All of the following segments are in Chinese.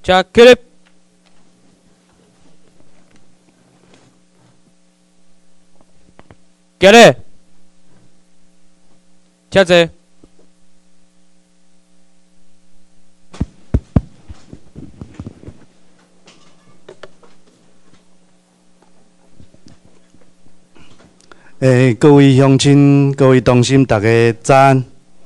加起来。起来。加坐。 各位乡亲、各位同心，大家早安。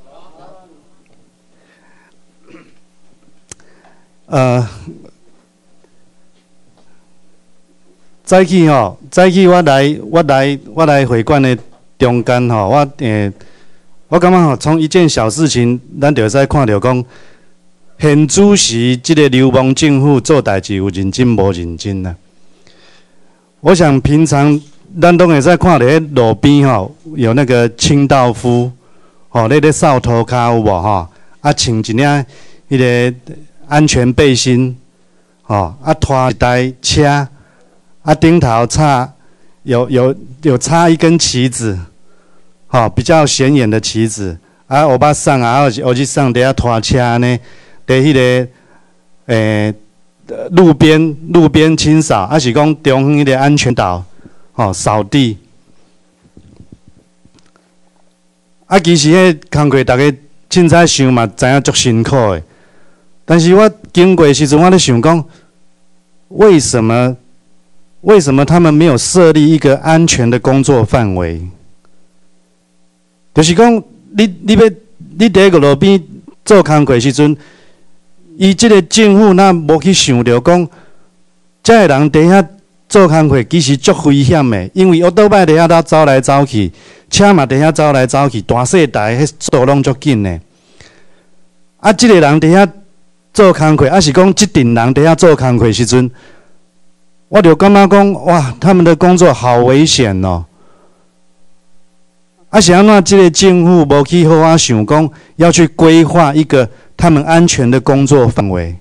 早起我来会馆的中间吼，我感觉吼，从一件小事情，咱就会使看到讲，现主席这个流氓政府做代志有认真无认真呐。我想平常。咱都会使看到迄路边吼有那个清道夫，吼咧扫涂骹有无吼？啊，穿一领迄个安全背心，吼啊拖一台车，啊顶头插有插一根旗子，吼比较显眼的旗子，啊欧巴桑啊，欧吉桑伫遐拖车呢，伫迄个路边清扫，啊是讲中央迄个安全岛。扫地。其实迄工课大家凊彩想嘛，知影足辛苦的。但是我经过的时阵，我咧想讲，为什么他们没有设立一个安全的工作范围？就是讲，你伫个路边做工课时阵，伊即个政府若无去想着讲，遮个人伫遐。做工课其实足危险的，因为奥多摆伫遐走来走去，车嘛伫遐走来走去，大细台迄速度拢足紧的。即个人伫遐做工课，是讲即群人伫遐做工课时阵，我就感觉讲，哇，他们的工作好危险哦。是安怎？即个政府无去好好想讲，要去规划一个他们安全的工作范围。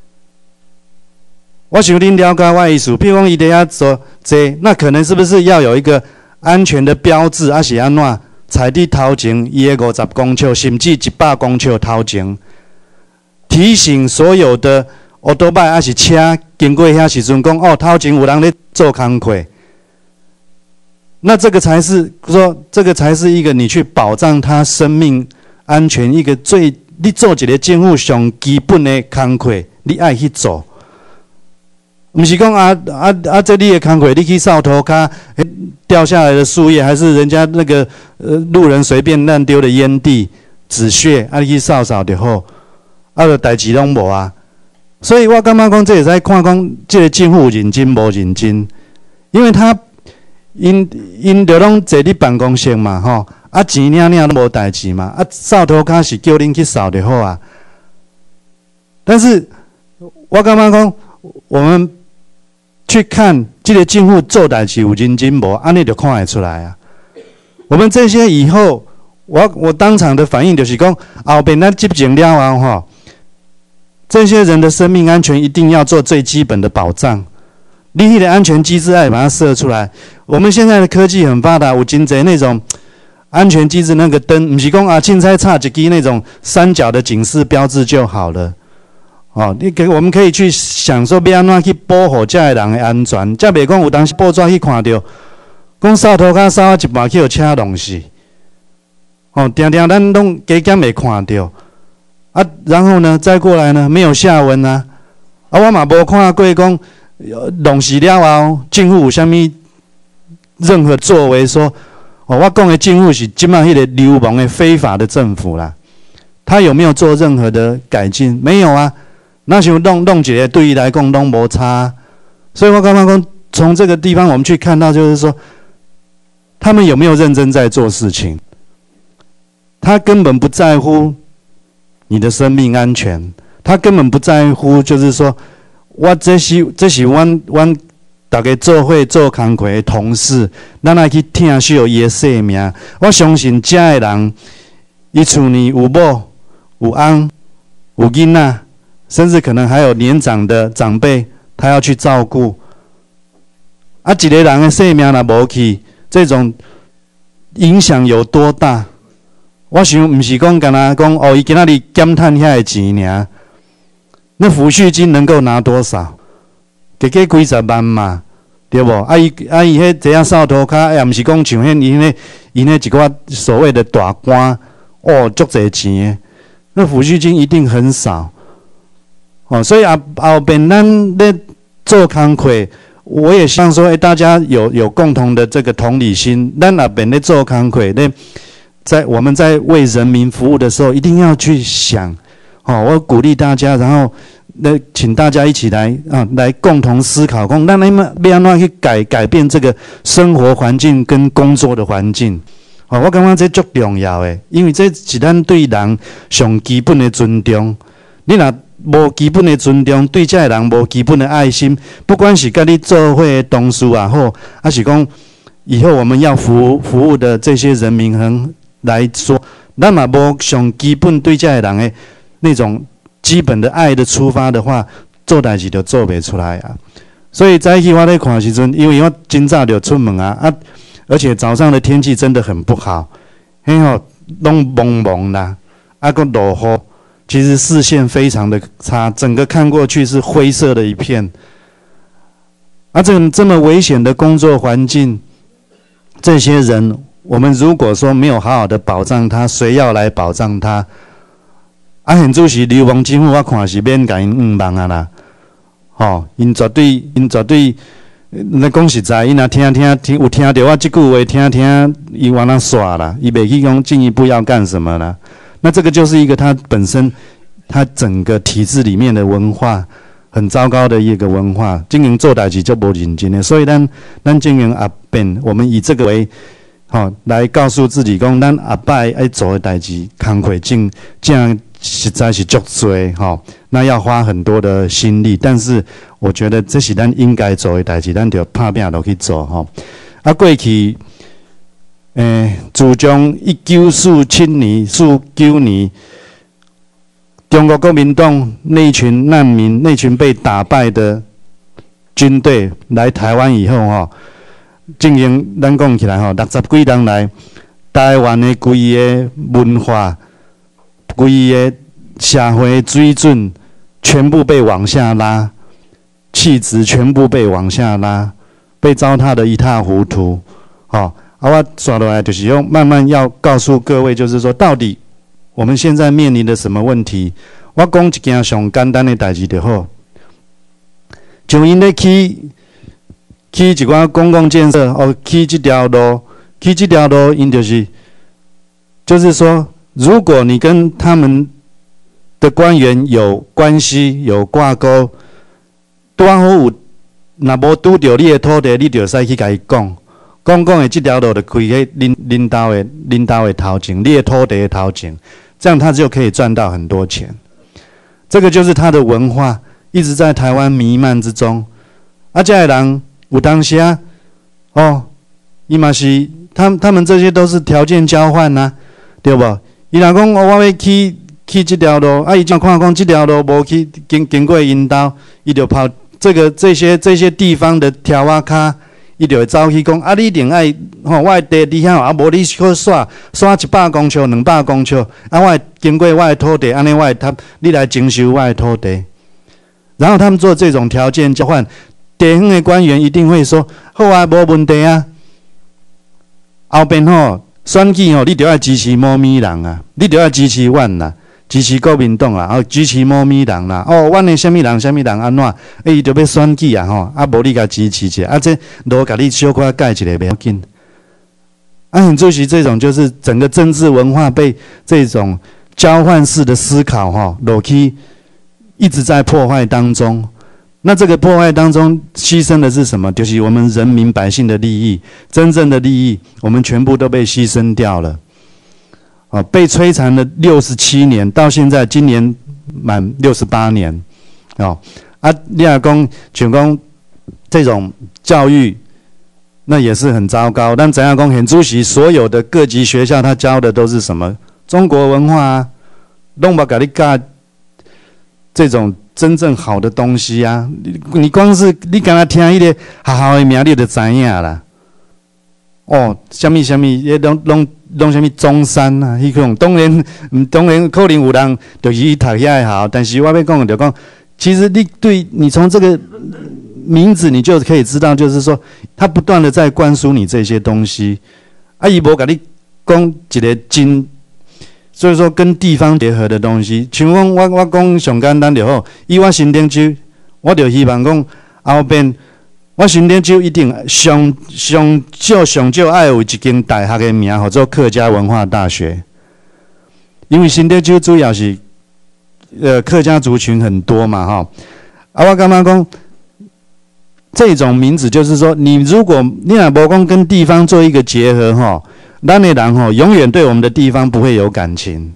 我想恁了解我的意思，譬如讲伊伫遐坐，那可能是不是要有一个安全的标志，是安怎？踩伫头前伊的50公尺，甚至100公尺头前，提醒所有的奥多拜是车经过遐时阵，讲头前有人咧做工课。那这个才是说，这个才是一个你去保障他生命安全一个你做一个政府上基本的工课，你爱去做。不是讲这你的工课，你去扫涂骹，掉下来的树叶，还是人家那个路人随便乱丢的烟蒂、纸屑，你去扫就好，就代志拢无啊。所以我感觉讲，这会使看讲，这个政府认真无认真，因为因就拢坐伫办公室嘛，吼，钱领都无代志嘛，扫涂骹是叫恁去扫就好啊。但是我感觉讲，我们去看这个政府做代志有认真无，安尼就看得出来啊。我们这些以后，我当场的反应就是讲，后边咱执政了后吼，这些人的生命安全一定要做最基本的保障。你迄个安全机制要把它设出来。我们现在的科技很发达，有真侪那种安全机制，那个灯，不是讲凊彩插一支那种三角的警示标志就好了。我们可以去想说，要安怎去保护遮个人的安全，才袂讲有当时报纸去看到，讲扫涂骹扫一半去互车弄死。定定咱拢加减会看到。然后呢，再过来呢，没有下文啊。我嘛无看过讲弄死了后，政府有啥物任何作为说，我讲的政府是即摆迄个流氓的非法的政府啦。他有没有做任何的改进？没有啊。那像弄一个对伊来讲拢无差，所以我刚刚讲从这个地方我们去看到，就是说他们有没有认真在做事情？他根本不在乎你的生命安全，他根本不在乎，就是说这是阮大家做伙做工课的同事，咱爱去疼惜伊的生命。我相信遮个人，伊厝里有某有翁有囡仔。甚至可能还有年长的长辈，他要去照顾。一个人的生命若无去，这种影响有多大？我想，不是讲干那讲伊今仔日减趁遐个钱尔， 那抚恤金能够拿多少？给几十万嘛，对不？伊迄这样扫涂骹，也毋是讲像伊那一个所谓的大官，哦，足侪钱的，那抚恤金一定很少。哦，所以后边咱咧做工课，我也希望说，大家有共同的这个同理心。咱后边咧做工课咧，我们在为人民服务的时候，一定要去想。哦，我鼓励大家，然后请大家一起来共同思考，讲咱要安怎去改变这个生活环境跟工作的环境。哦，我感觉这足重要的，因为这是咱对人上基本的尊重。你若无基本的尊重，对这个人无基本的爱心，不管是跟你做伙的同事也好，还是讲以后我们要服务的这些人民来说，咱嘛无上基本对这个人的那种基本的爱的出发的话，做代志就做不出来啊。所以早起我咧看时阵，因为我今早就出门而且早上的天气真的很不好，拢蒙蒙啦，个落雨，其实视线非常的差，整个看过去是灰色的一片。这么危险的工作环境，这些人，我们如果说没有好好的保障他，谁要来保障他？现主席流氓政府，我看是免甲因忙啊啦。因绝对，咱讲实在，因若听有听到我这句话，听，伊往那耍啦，伊袂去讲进一步要干什么啦。那这个就是一个他本身，他整个体制里面的文化很糟糕的一个文化，经营做代志就无认真的，所以咱经营后边，我们以这个为来告诉自己讲，咱后摆爱做的代志，工课这样实在是足多那要花很多的心力，但是我觉得这是咱应该做的代志，咱就拍拼落去做过去自从1947年，中国国民党那群难民、那群被打败的军队来台湾以后进行咱讲起来60几年来，台湾的规个文化、规个社会水准全部被往下拉，气质全部被往下拉，被糟蹋得一塌糊涂。我刷落来就是用慢慢要告诉各位，就是说到底我们现在面临的什么问题？我讲一件上简单的代志就好，像因咧起一寡公共建设，起这条路，因就是说，如果你跟他们的官员有关系、有挂钩，拄好有，若无拄着你的土地，你就使去甲伊讲的这条路就开喺领导的头前，你的土地的头前，这样他就可以赚到很多钱。这个就是他的文化，一直在台湾弥漫之中。这个人有当时伊嘛是他们这些都是条件交换啊，对不？伊若讲我要去这条路，伊怎看讲这条路无去经过因兜，伊就跑这些地方的条仔卡。伊就会走去讲，你一定爱我的地你遐，无你去耍100公尺、200公尺，我会经过我的土地，安尼你来征收我的土地。然后他们做这种条件交换，地方的官员一定会说：好啊，无问题啊。后边选举你就要支持某咪人啊，你就要支持阮啦。支持国民党啦，支持某咪人啦，阮的什么人安怎？伊就要选举啊，无你甲支持者，这路甲你小可改一下袂要紧。很主席这种就是整个政治文化被这种交换式的思考落去一直在破坏当中。那这个破坏当中牺牲的是什么？就是我们人民百姓的利益，真正的利益，我们全部都被牺牲掉了。被摧残了67年，到现在今年满68年，你若讲像讲这种教育，那也是很糟糕。但怎样讲，很主席所有的各级学校，他教的都是什么？中国文化啊，拢无甲你教这种真正好的东西啊。你光是你刚才听迄个学校的名，你就知影啦。什么，拢什么中山啊？迄种当然可能有人就是去读遐个好，但是我要讲就讲， 其实你从这个名字你就可以知道，就是说他不断的在灌输你这些东西。伊无甲你讲一个真，所以说跟地方结合的东西。像我讲上简单就好，以我新店州，我就希望讲后边我新店州一定上少爱有一间大学的名，叫做客家文化大学。因为新店州主要是客家族群很多嘛，我感觉讲这种名字就是说，如果你若无讲跟地方做一个结合，咱的人永远对我们的地方不会有感情。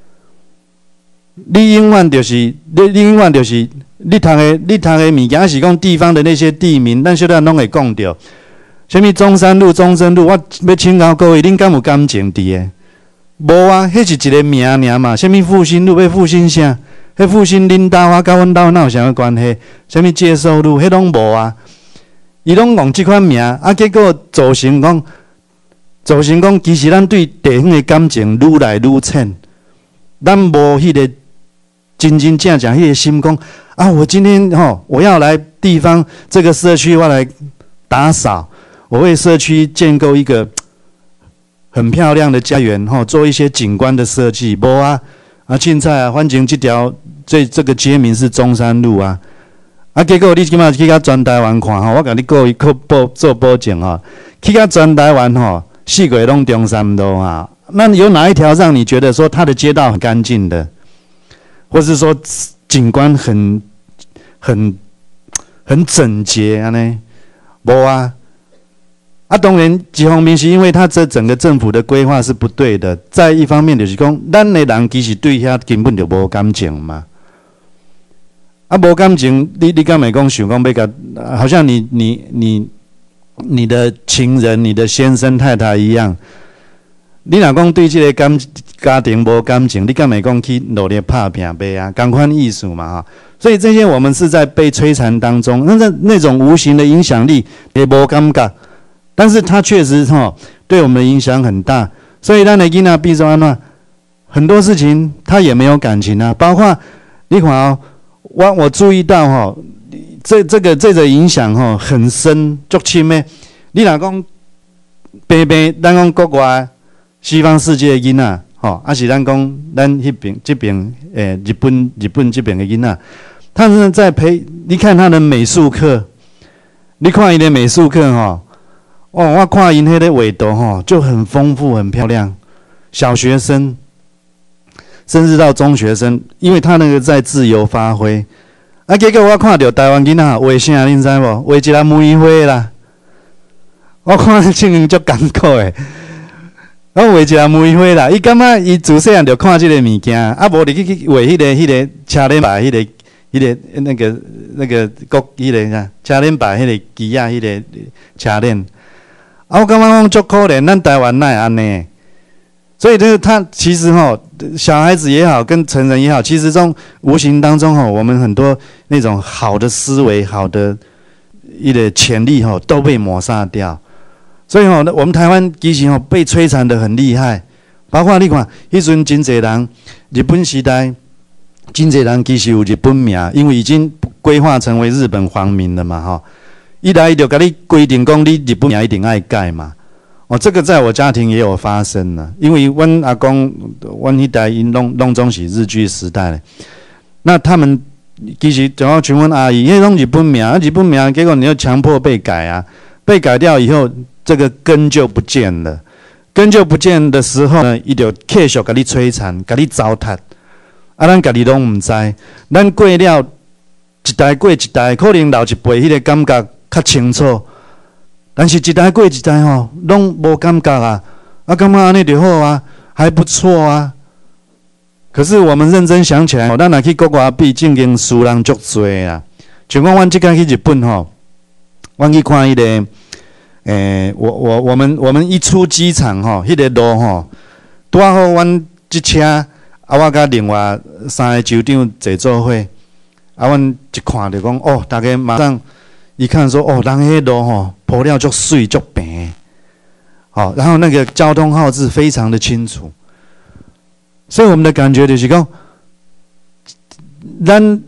你永远就是你读的物件是讲地方的那些地名，咱小弟拢会讲到。什么中山路、中正路，我要请教各位，恁敢有感情伫的？无啊，迄是一个名尔嘛。什么复兴路要复兴啥？迄复兴恁兜啊，甲阮兜哪有啥物关系？什么介寿路，迄拢无啊。伊拢用即款名，结果造成讲，其实咱对地方的感情愈来愈浅，咱无迄个真正迄个心讲我今天我要来地方这个社区，我来打扫，我为社区建构一个很漂亮的家园，做一些景观的设计。无啊，凊彩啊，反正这个街名是中山路啊。结果你即马去甲全台湾看我甲你做保证去甲全台湾四个拢中山路那有哪一条让你觉得说它的街道很干净的，或是说景观很整洁安尼？无啊。当然一方面是因为它这整个政府的规划是不对的，再一方面就是讲咱的人其实对遐根本就无感情嘛。无感情，你敢会讲想讲要甲，好像你的情人、你的先生太太一样，你若讲对这个家庭无感情，你敢会讲去努力打拼呗啊？同款意思嘛所以这些我们是在被摧残当中，那种无形的影响力也无感觉，但是它确实对我们的影响很大。所以咱的囡仔变做安怎，很多事情他也没有感情啊，包括你看我注意到这个影响很深足深的。你若讲咱讲国外西方世界的囡仔是咱讲咱这边日本这边的囡仔，他们在你看他的美术课，你看伊的美术课我看因迄个画图就很丰富很漂亮，小学生。甚至到中学生，因为他那个在自由发挥，结果我看到台湾囡仔画啥，恁知无？画一粒梅花啦，我看真个足艰苦诶。我画一粒梅花啦，伊感觉伊自细汉就看即个物件，无你去画迄个车轮牌，迄个那个国迄个啥车轮牌，迄个机啊，迄个车轮。我感觉讲足可怜，咱台湾哪会安尼？所以他其实小孩子也好，跟成人也好，其实中无形当中我们很多那种好的思维、好的一个潜力都被抹杀掉。所以我们台湾其实被摧残得很厉害。包括你看，迄阵真侪人，日本时代真侪人其实有日本名，因为已经规划成为日本皇民了嘛一来就甲你规定讲，你日本名一定爱改嘛。这个在我家庭也有发生了，因为阮阿公、阮迄代因拢总是日据时代的，那他们其实就要像阮阿姨，因为拢日本名，结果你要强迫被改啊，被改掉以后，这个根就不见了。根就不见的时候呢，伊就继续甲你摧残，甲你糟蹋，咱家己拢唔知，咱过了一代过一代，可能老一辈迄个感觉较清楚。但是一代过一代拢无感觉啊，感觉安尼就好啊，还不错啊。可是我们认真想起来，咱若去国外比，正经输人足多啦。像讲阮即摆去日本阮去看迄个，我们一出机场迄个路拄好阮即车我甲另外3个酋长坐做伙，阮一看就讲大家马上。一看说人迄路铺料足水足平，然后那个交通号志非常的清楚，所以我们的感觉就是讲，咱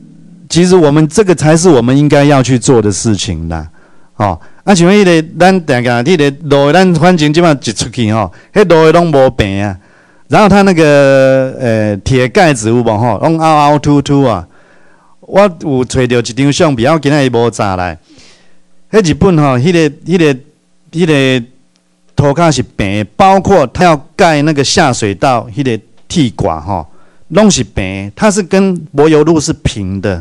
其实我们这个才是我们应该要去做的事情啦。哦，啊，像迄个咱定定迄个路，咱反正即摆一出去吼，迄路的拢无平啊。然后它那个铁盖子有无吼，拢凹凹凸凸啊。我有找到一张相片，我今仔日无查来。迄日本吼，迄个涂骹是平的，包括它要盖那个下水道，迄个铁管吼，拢是平的，它是跟柏油路是平的。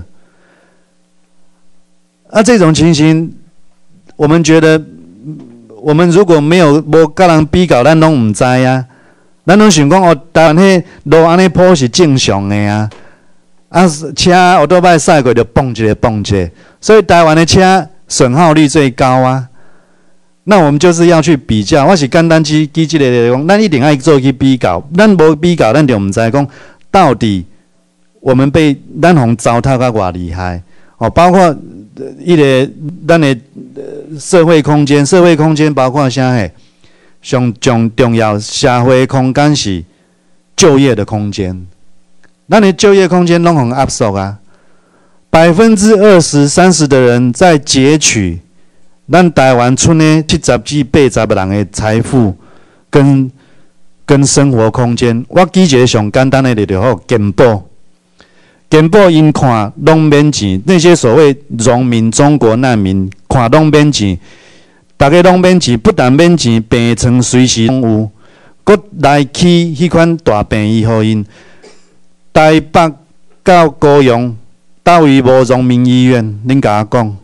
啊，这种情形，我们觉得，我们如果没有无甲人比较，咱拢唔知啊。咱拢想讲哦，台湾迄路安尼铺是正常的啊。啊，车奥多摆驶过就蹦一个蹦一个，所以台湾的车损耗率最高啊。那我们就是要去比较，我是简单举这个讲，咱一定要做去比较，咱无比较，咱就唔知讲到底我们被咱互糟蹋到偌厉害哦。包括一个咱的社会空间包括啥嘿？上重要社会空间是就业的空间。咱的就业空间拢很压缩啊，20%、30%的人在截取咱台湾村的70至80人的财富跟生活空间。我举一个上简单的例就好，健保因看拢免钱，那些所谓农民、中国难民看拢免钱，大家拢免钱，不但免钱，病床随时拢有，搁来起迄款大病医互因。台北到高雄，倒位无农民医院？恁甲我讲。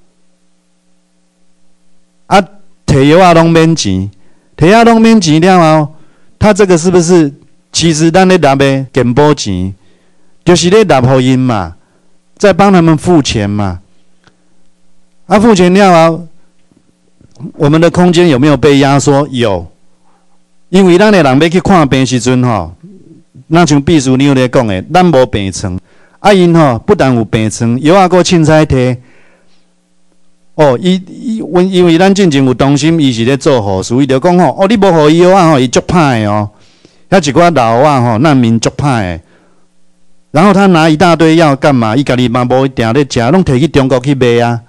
啊，摕药啊拢免钱，摕药拢免钱了后，他这个是不是？其实咱咧纳的健保钱，就是咧纳互因嘛，在帮他们付钱嘛。啊，付钱了后，我们的空间有没有被压缩？有，因为咱的人要去看病时阵吼。那像秘书长咧讲的，咱无病床，啊因吼不但有病床，药啊搁凊彩摕。哦，因为咱之前有同心，伊是咧做护士，伊就讲吼，哦你无互伊药啊吼，伊足歹的哦，遐一寡老啊吼，难民足歹的。然后他拿一大堆药干嘛？伊家己嘛无一定咧食，拢摕去中国去卖啊。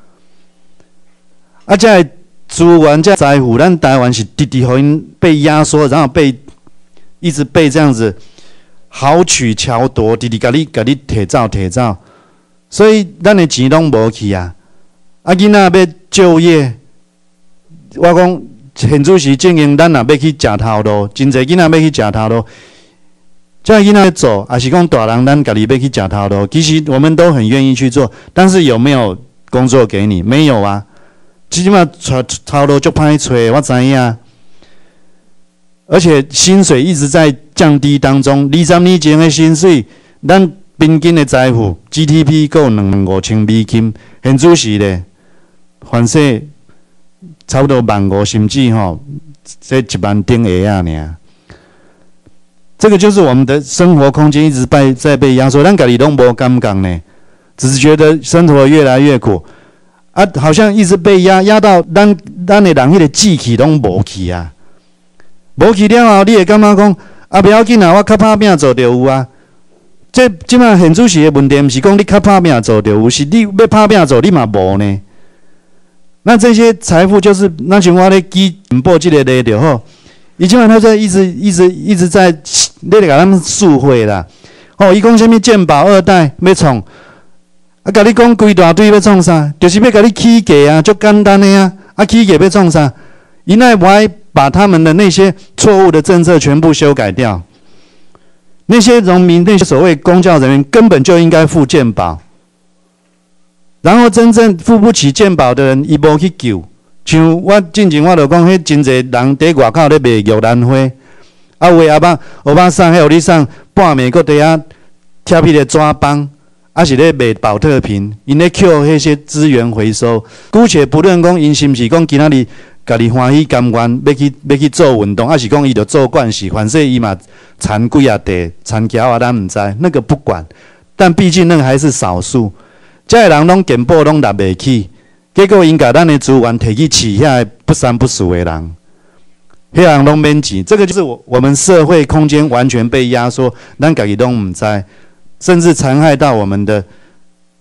啊，这资源、这财富，咱台湾是直直互因被压缩，然后一直被这样子。豪取巧夺，直直甲你摕走，所以咱的钱拢无去啊！啊，囡仔要就业，我讲现主席经营，咱也要去食头路，真侪囡仔要去食头路，这囡仔做，还是讲大人咱家己要去食头路？其实我们都很愿意去做，但是有没有工作给你？没有啊！即码头路足歹找，我知影。而且薪水一直在降低当中，20年前的薪水，咱平均的财富 GDP 够25000美金，现主是咧，凡说差不多15000，甚至吼，这1万顶下啊尔。这个就是我们的生活空间一直在被压缩，咱家己拢无感觉呢，只是觉得生活越来越苦啊，好像一直被压到咱的人迄个志气拢无去啊。无去了后，你会感觉讲啊，不要紧啊，我较拍拼做就有啊。即摆现主席的问题，毋是讲你较拍拼做就有，是你要拍拼做你嘛无呢。那这些财富就是，那像我咧记健保即个例就好，伊即摆他在一直在咧甲咱们诉会啦。哦，伊讲啥物健保2代要创，啊，甲你讲规大堆要创啥，就是要甲你起价啊，足简单的啊。啊，起价要创啥？伊奈无爱把他们的那些错误的政策全部修改掉。那些农民、那些所谓公教人员根本就应该付健保，然后真正付不起健保的人，伊无去救。像我之前我就讲，迄真侪人伫外口咧卖玉兰花，啊，有的欧巴桑，迄有你送半暝，搁伫遐贴迄个纸棒，啊是咧卖保特瓶，因咧捡迄些资源回收。姑且不论讲因是毋是讲今仔日。家己欢喜甘愿要去做运动，还是讲伊着做惯势，反正伊嘛残几啊地残桥啊，咱毋知那个不管。但毕竟那个还是少数，这些人拢健保拢纳袂起，结果因甲咱的资源摕去饲遐不三不四的人，迄人拢免钱。这个就是我们社会空间完全被压缩，咱家己拢毋知，甚至残害到我们的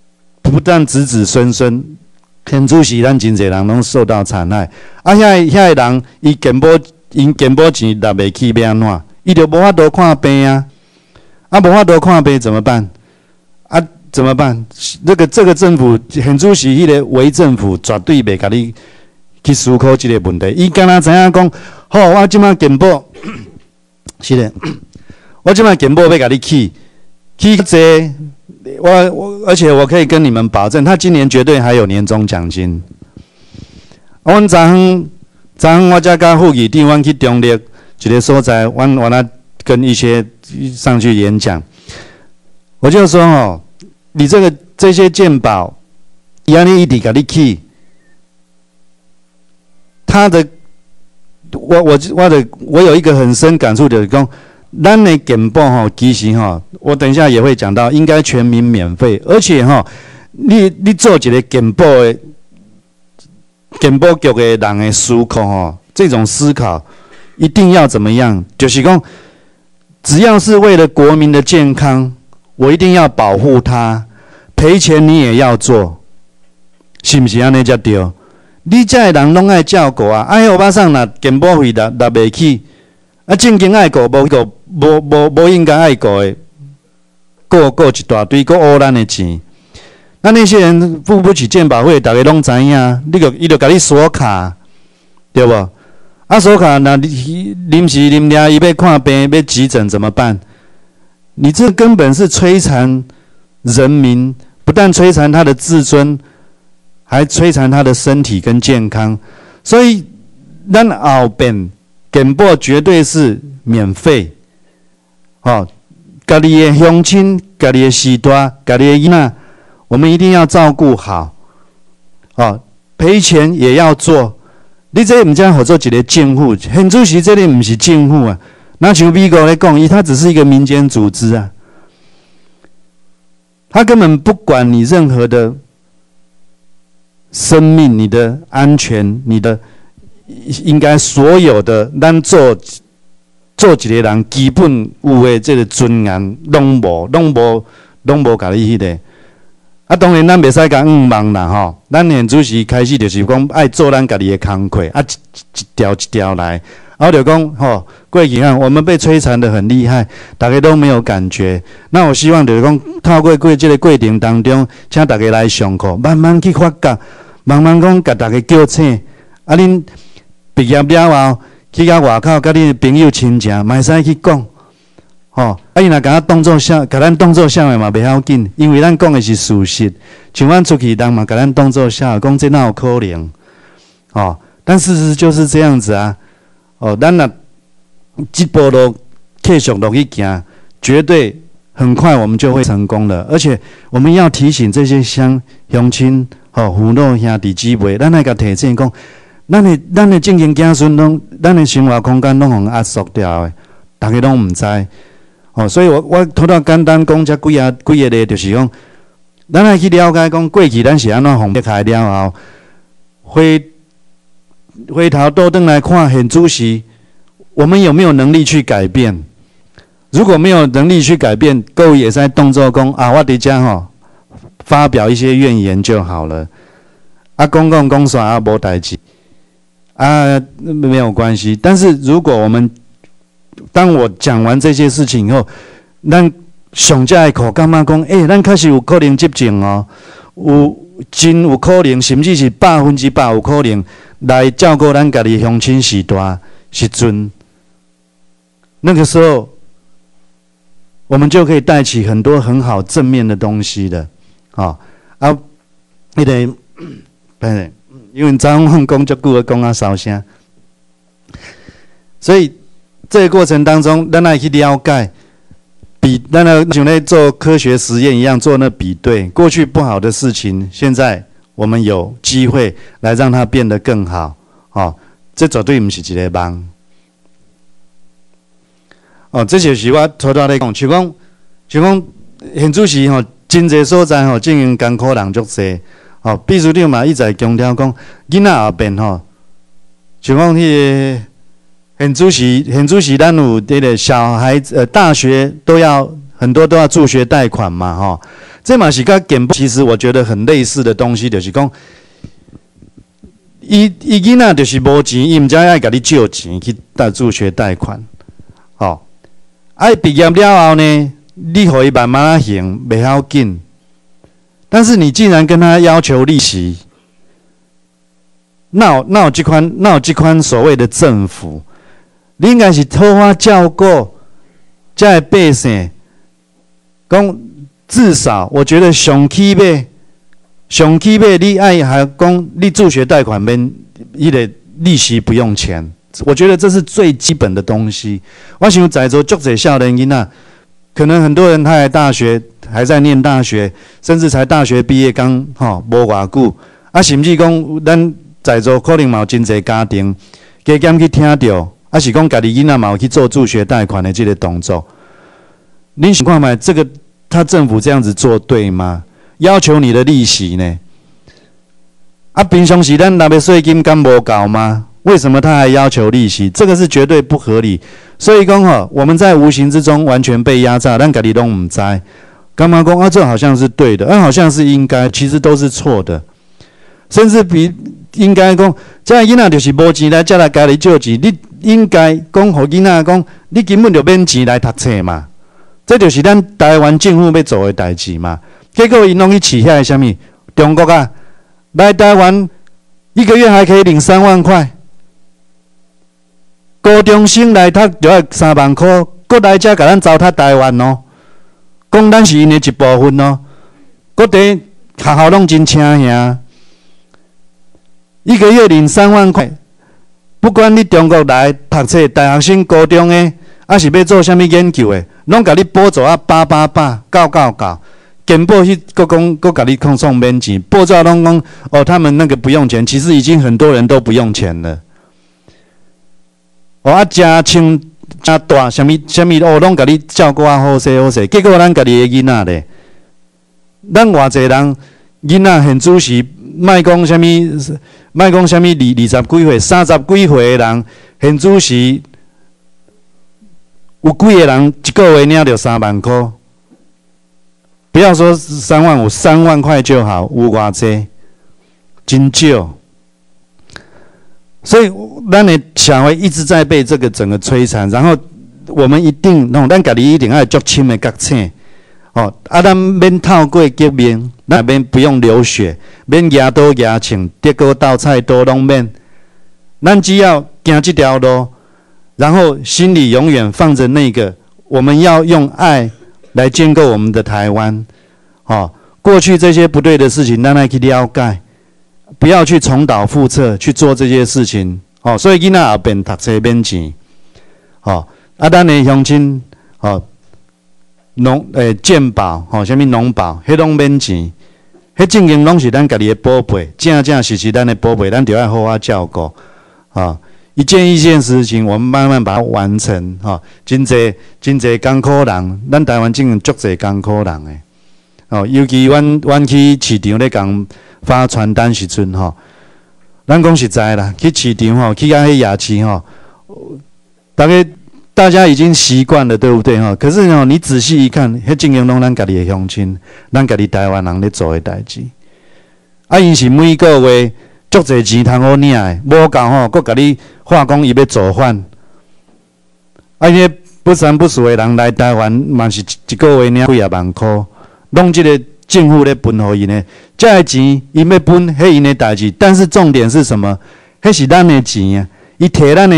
不但子子孙孙，现主席咱真侪人拢受到残害。啊，遐个人，伊健保钱拿袂起，要安怎？伊就无法度看病啊！啊，无法度看病怎么办？啊，怎么办？这个政府，现主席迄个伪政府绝对袂甲你去思考这个问题。伊敢若知影讲，好，我即摆健保，是的，我即摆健保要甲你起济，而且我可以跟你们保证，他今年绝对还有年终奖金。阮昨昏我才甲副议长，阮去中立一个所在，阮啊跟一些上去演讲，我就说哦，你这些健保，伊安尼一直甲你起，他的我有一个很深感触，就是讲，咱的健保吼，其实吼，我等一下也会讲到，应该全民免费，而且吼，你做一个健保局的人的思考吼，这种思考一定要怎么样？就是讲，只要是为了国民的健康，我一定要保护他，赔钱你也要做，是不是安尼才对？你这的人拢爱照顾啊！哎，我马上若健保费拿袂起，啊，正经爱顾无应该爱顾的，过一大堆乌咱的钱。那些人付不起健保费，大家拢知影，伊就甲你锁卡，对无？啊，锁卡那临时伊要看病要急诊怎么办？你这根本是摧残人民，不但摧残他的自尊。还摧残他的身体跟健康，所以咱后边健保绝对是免费。哦，家己的乡亲、家己的时代、家己的囡仔，我们一定要照顾好。哦，赔钱也要做。你这唔将合作一个政府，现主席这里唔是政府啊，那像美国来讲，它只是一个民间组织啊，他根本不管你任何的。生命、你的安全、你的应该所有的，咱做一个人基本有的这个尊严，拢无甲你迄个。啊，当然咱袂使讲忙啦吼。咱现主席开始就是讲爱做咱家己的工课，啊一条一条来。啊，我就讲吼，过去我们被摧残得很厉害，大家都没有感觉。那我希望就是讲，透过这个过程当中，请大家来上课，慢慢去发觉。慢慢讲，甲大家叫醒。啊，恁毕业了后，去到外口，甲恁朋友亲情，卖使去讲。吼，啊，伊若甲咱当作啥的嘛，袂要紧，因为咱讲的是事实。像阮出去人嘛，甲咱当作啥，讲这哪有可能？哦，但事实就是这样子啊。哦，咱若一步路继续落去行，绝对很快我们就会成功了。而且我们要提醒这些乡亲。哦，父老兄弟姊妹，咱来甲提醒讲，咱的正经子孙拢，咱的生活空间拢互压缩掉的，大家拢毋知。哦，所以我头头简单讲这几个例，就是讲，咱来去了解讲，过去咱是安怎防开了后，回头倒转来看现主席，我们有没有能力去改变？如果没有能力去改变，各位也在动作讲啊，我伫遮吼。发表一些怨言就好了，啊，讲啥啊，无代志，啊，没有关系。但是如果当我讲完这些事情以后，咱上遮的口感觉讲，咱确实有可能执政哦，真有可能，甚至是100%有可能来照顾咱家己乡亲时代时阵，那个时候，我们就可以带起很多很好正面的东西的。迄个，因为昨晚讲足久，讲啊烧声，所以这个过程当中，咱来去了解，咱像在做科学实验一样做那比对，过去不好的事情，现在我们有机会来让它变得更好。哦，这绝对不是一个梦。哦，这就是我头头来讲，像讲现主席吼。真侪所在吼，经营艰苦人足侪。吼，秘书长嘛一再强调讲，囡仔后边吼，像讲迄个现主席，咱有这个小孩子，大学都要很多都要助学贷款嘛，吼。 这嘛是跟健保其实我觉得很类似的东西，就是讲，伊囡仔就是无钱，伊毋知爱甲你借钱去助学贷款，哦，毕业了后呢，你互伊慢慢还，袂要紧。但是你竟然跟他要求利息，那有这款所谓的政府，你应该是好好照顾这些百姓，讲。至少，我觉得上起码，你爱还讲你助学贷款免，伊个利息不用钱，我觉得这是最基本的东西。我想在座足侪少年囡仔，可能很多人他还在念大学，甚至才大学毕业刚无偌久，甚至讲咱在座可能嘛有真侪家庭，加减去听到，是讲家己囡仔嘛有去做助学贷款的这个动作，恁想看卖这个？他政府这样子做对吗？要求你的利息呢？平常时咱那边税金敢无够吗？为什么他还要求利息？这个是绝对不合理。所以讲我们在无形之中完全被压榨，咱家己都唔知。干嘛讲这好像是对的，好像是应该，其实都是错的。甚至比应该讲，这囡仔就是无钱来，才来家里借钱。你应该讲，互囡仔讲，你根本就免钱来读册嘛。这就是咱台湾政府要做的代志嘛。结果因拢去饲遐什么？中国啊，来台湾一个月还可以领3万块，高中生来读就要3万块，搁来遮甲咱糟蹋台湾哦。讲咱是因的一部分哦。搁伫学校拢真请兄，一个月领3万块，不管你中国来读册，大学生、高中的。是要做啥物研究的，拢甲你补助888，够，健保去搁甲你控送免钱，报纸拢讲他们那个不用钱，其实已经很多人都不用钱了。真清真大，啥物拢甲你照顾好势，结果咱家己的囡仔咧，咱偌济人囡仔现主时，莫讲啥物20几岁、30几岁的人现主时。有几个人一个月领到3万块？不要说3万5，3万块就好，有偌济，真少。所以，咱的社会一直在被这个整个摧残，然后我们一定，咱家己一定要足深的觉醒。咱免透过革命，咱免不用流血，免牙刀牙枪，跌锅倒菜刀拢免。咱只要行这条路。然后心里永远放着那个，我们要用爱来建构我们的台湾。过去这些不对的事情，咱要去了解，不要去重蹈覆辙去做这些事情。所以囡仔后边读册免钱。咱的乡亲，健保，什么农保，迄拢免钱，迄正经拢是咱家己的宝贝，正是咱的宝贝，咱就要好好照顾。一件事情，我们慢慢把它完成。真侪艰苦人，咱台湾真足侪艰苦人诶。尤其阮去市场咧共发传单时阵咱讲实在啦，去市场去迄夜市大家已经习惯了，对不对可是你仔细一看，迄正经拢咱家己的乡亲，咱家己台湾人咧做诶代志。因是每个月足侪钱通好领诶，无够佫甲你话讲伊要造反。迄不三不四诶人来台湾，嘛是一个月领几啊万块，拢即个政府咧分互伊呢。这个钱伊要分，迄因诶代志。但是重点是什么？迄是咱诶钱啊！伊摕咱诶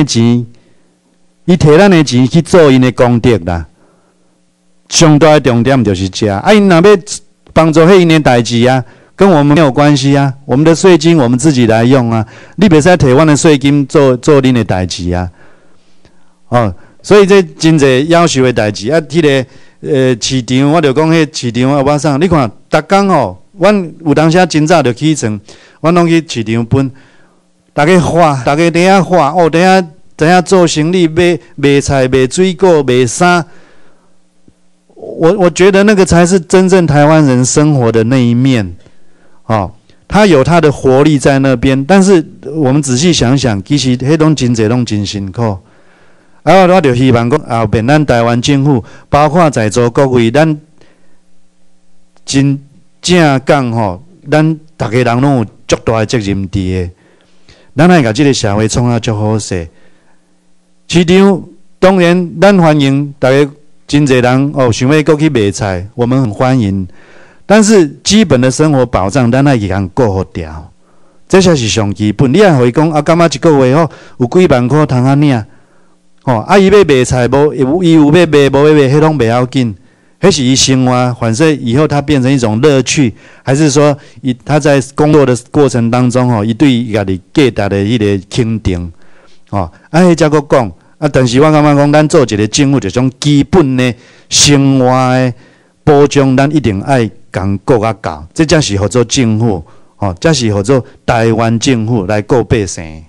钱去做因诶功德啦。上大诶重点就是这。因若要帮助迄因诶代志啊。跟我们没有关系啊，我们的税金我们自己来用啊，你袂使摕阮的税金做恁的代志啊，所以这真侪夭寿的代志啊。迄个市场，我就讲迄市场啊，我啥？你看，逐工阮有当时真早就起床，阮拢去市场分，大家画，大家伫遐画，伫遐做生意，卖菜、卖水果、卖衫。我觉得那个才是真正台湾人生活的那一面。他有他的活力在那边，但是我们仔细想想，其实迄种真侪拢真辛苦。我就希望讲后边咱台湾政府，包括在座各位，咱真正讲吼，咱大家人拢有足大的责任伫个，咱爱甲即个社会创啊足好势。市场当然，咱欢迎大家真侪人哦，想要过去卖菜，我们很欢迎。但是基本的生活保障，咱爱去共顾好掉，这才是上基本。你爱互伊讲啊，感觉一个月吼有几万块通啊领，吼啊伊要卖菜无，伊有要卖无要卖，迄拢袂要紧。迄是伊生活，反正以后他变成一种乐趣，还是说他在工作的过程当中吼，伊对家己价值的迄个肯定，吼啊，迄才佫讲啊。但是我感觉讲，咱做一个政府，一种基本的生活的保障，咱一定爱共顾啊到，这才是合作政府，吼，这是合作台湾政府来顾百姓。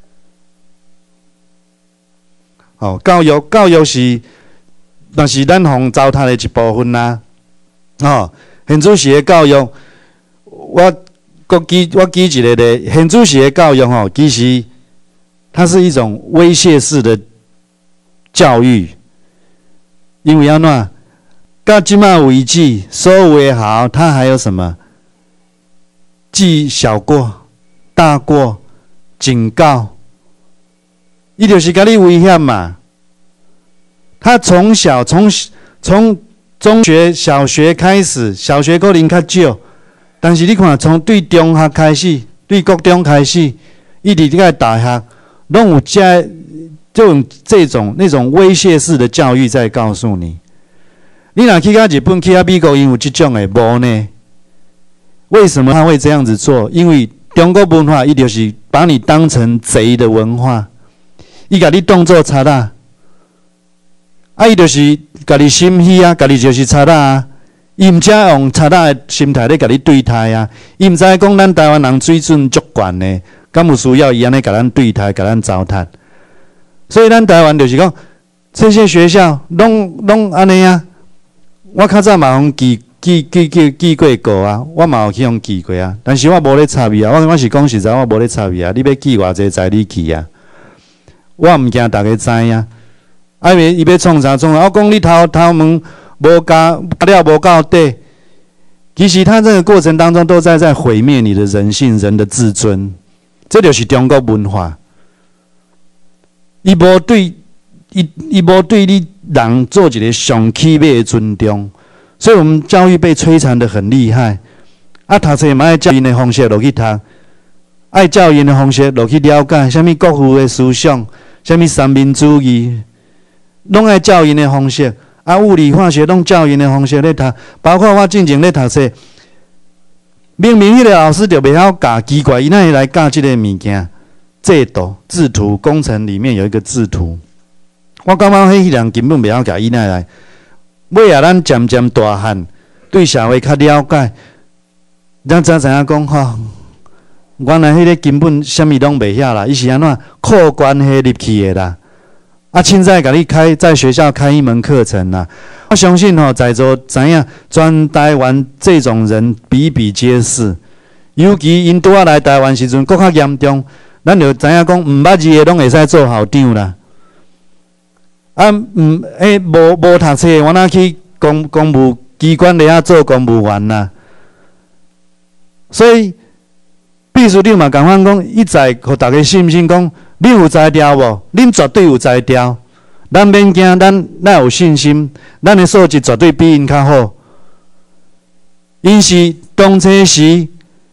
哦，教育是。那是咱互糟蹋的一部分啦，哦，现主席的教育，我举一个例，现主席的教育吼，其实它是一种威胁式的教育，因为安怎？到即马为止，所有的好，它还有什么？记小过、大过、警告，伊就是甲你威胁嘛。他从小从中学、小学开始，小学可能较少，但是你看，从对中学开始，对高中开始，一直到大学，拢有这种那种威胁式的教育在告诉你。你若去到日本、去到美国，因有这种的无呢？为什么他会这样子做？因为中国文化，伊就是把你当成贼的文化，伊甲你当作贼仔。啊，伊就是家己心虚啊，家己就是贼仔啊。伊毋只用贼仔的心态咧甲你对待啊。伊毋知讲咱台湾人水准足悬呢，敢有需要伊安尼甲咱对待、甲咱糟蹋？所以咱台湾就是讲，这些学校拢安尼啊。我较早嘛用记过稿啊，我嘛有去用记过啊。但是我无咧插伊啊，我是讲实在，我无咧插伊啊。你要记偌济在你记啊，我毋惊大家知啊。啊！伊要创啥？我讲你头门无加了无够底，其实他这个过程当中都在毁灭你的人性、人的自尊。这就是中国文化。伊无对你人做一个上起码的尊重，所以我们教育被摧残得很厉害。啊，读册嘛爱教因的方式落去读，爱教因的方式落去了解什么国父的思想，什么三民主义。拢爱教因的方式，啊，物理化学拢教因的方式咧读，包括我进前咧读册，明明迄个老师就袂晓教，奇怪，伊哪会来教即个物件？制图、制图工程里面有一个制图，我感觉迄人根本袂晓教，伊哪会来？尾啊，咱渐渐大汉，对社会较了解，咱才知影讲吼，原来迄个根本啥物拢袂晓啦，伊是安怎靠关系入去的啦。啊，凊彩甲你在学校开一门课程啦！我相信在座知影全台湾这种人比比皆是，尤其因拄仔来台湾时阵，搁较严重。咱就知影讲，毋捌字的拢会使做校长啦。啊，无读册，我哪去公务机关里遐做公务员啦？所以，秘书长嘛共款讲，一再互大家信心讲。你有才调无？恁绝对有才调。咱免惊，咱有信心，咱的素质绝对比因较好。因是当初时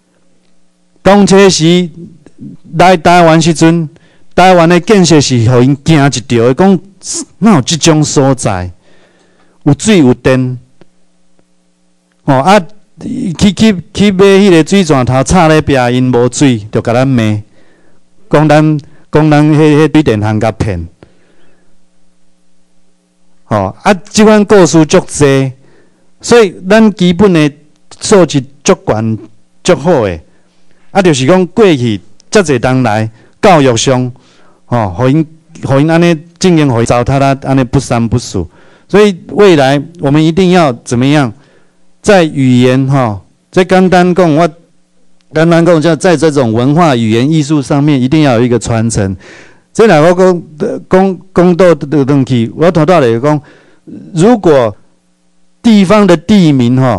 来台湾时阵，台湾的建设是互因惊一跳的，讲哪有即种所在？有水有电，哦啊，去买迄个水泉头插咧壁，因无水，就甲咱骂，讲咱迄水电行甲骗。吼啊！即款故事足济，所以咱基本的素质足悬足好诶。啊，就是讲过去遮济人来教育上，吼，互因安尼经营，互因糟蹋啦，安尼不三不四。所以未来我们一定要怎么样，在语言在简单讲，就在这种文化、语言、艺术上面，一定要有一个传承。这两个讲到的东西，我头到来讲，如果地方的地名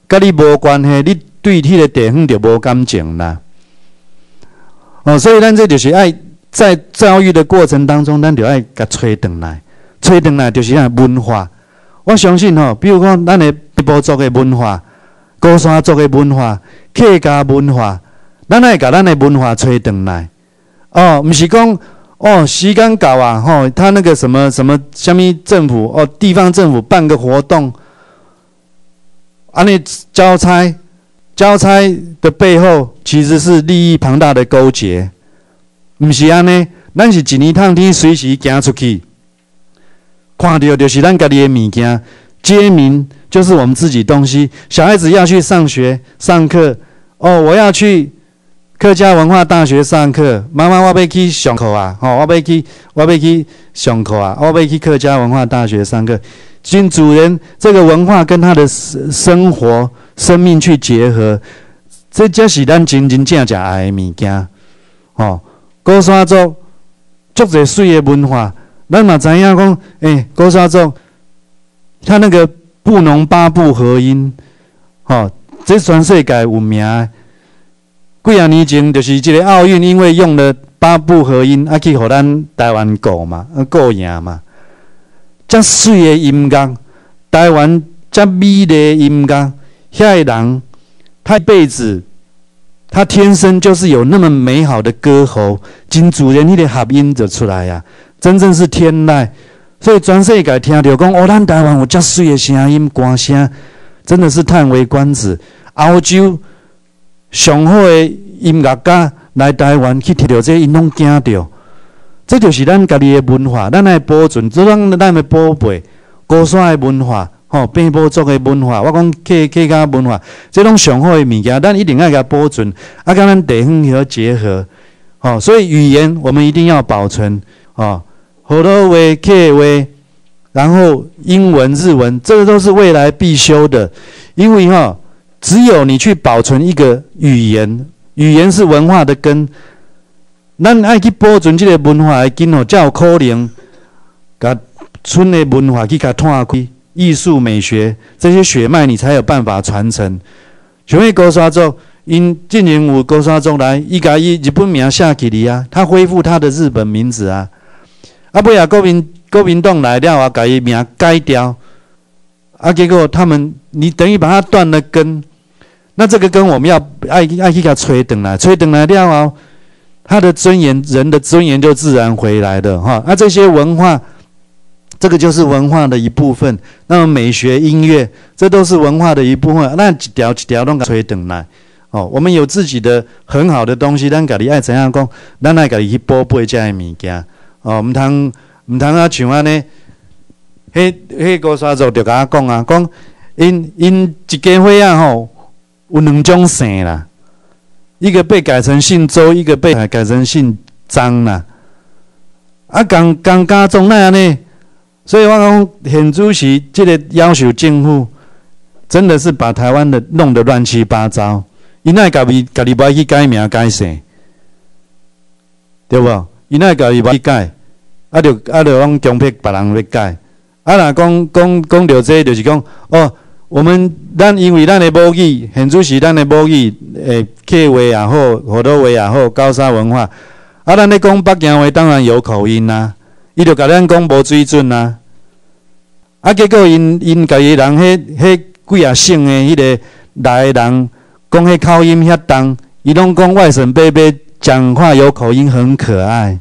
甲你无关系，你对迄个地方就无感情啦。所以咱这就是爱在教育的过程当中，咱就爱甲吹转来，吹转来就是咱文化。我相信比如讲咱的部族的文化、高山族的文化、客家文化，咱爱甲咱的文化吹转来。毋是讲时间到啊，他那个什么什么政府地方政府办个活动，安尼交差的背后其实是利益庞大的勾结，毋是安尼。咱是一年趟天，随时行出去，看到就是咱家己的物件，街民就是我们自己东西。小孩子要去上学上课，我要去客家文化大学上课，妈妈我要去上课啊，我要去上课啊，我要去客家文化大学上课。新主人这个文化跟他的生活、生命去结合，这才是咱真正爱的物件。高山族足侪水的文化，咱嘛知影讲，高山族他那个布农八部合音，这全世界有名的。几啊年前就是这个奥运，因为用了八部合音，去互咱台湾过嘛，过赢嘛。遮水的音乐，台湾遮美丽的音乐，遐个人，他一辈子，他天生就是有那么美好的歌喉，真自然迄个合音就出来啊，真正是天籁。所以全世界听到讲，咱台湾有遮水的声音、歌声，真的是叹为观止。欧洲上好的音乐家来台湾去摕到这，因拢惊着。这就是咱家己的文化，咱来保存，这咱的宝贝。高山的文化，平埔族的文化，我讲客家文化，这种上好的物件，咱一定要甲保存，跟咱地方要结合。所以语言我们一定要保存。河洛话、客话，然后英文、日文，这个都是未来必修的。因为只有你去保存一个语言，语言是文化的根。咱爱去保存这个文化的根才有可能甲村的文化去甲拓开，艺术美学这些血脉，你才有办法传承。像迄高山族，因近年有高山族来，伊甲伊日本名写起哩啊，他恢复他的日本名字啊。尾啊，国民党来了啊，甲伊名改掉，结果他们你等于把它断了根。那这个根我们要爱去甲吹转来，吹转来了后。他的尊严，人的尊严就自然回来的这些文化，这个就是文化的一部分。那么美学、音乐，这都是文化的一部分。那一条一条都吹转来我们有自己的很好的东西，咱家己爱怎样讲，咱爱家己去宝贝这些物件唔通像安尼，迄高山族就甲我讲啊，讲因一家伙啊有两种姓啦。一个被改成姓周，一个被改成姓张啦。讲家中那样呢？所以我讲，现主席这个要求政府，真的是把台湾的弄得乱七八糟。伊奈家己不爱去改名改姓，对不？伊奈家己不爱去改，就讲强迫别人要改。若讲到这，就是讲咱因为咱的母语，现主是咱的母语，客话也好，河洛话也好，高山文化。咱咧讲北京话，当然有口音啦。伊就甲咱讲无水准啦。结果因家己人迄几啊省的迄个来的人，讲迄口音遐重，伊拢讲外省伯伯讲话有口音很可爱，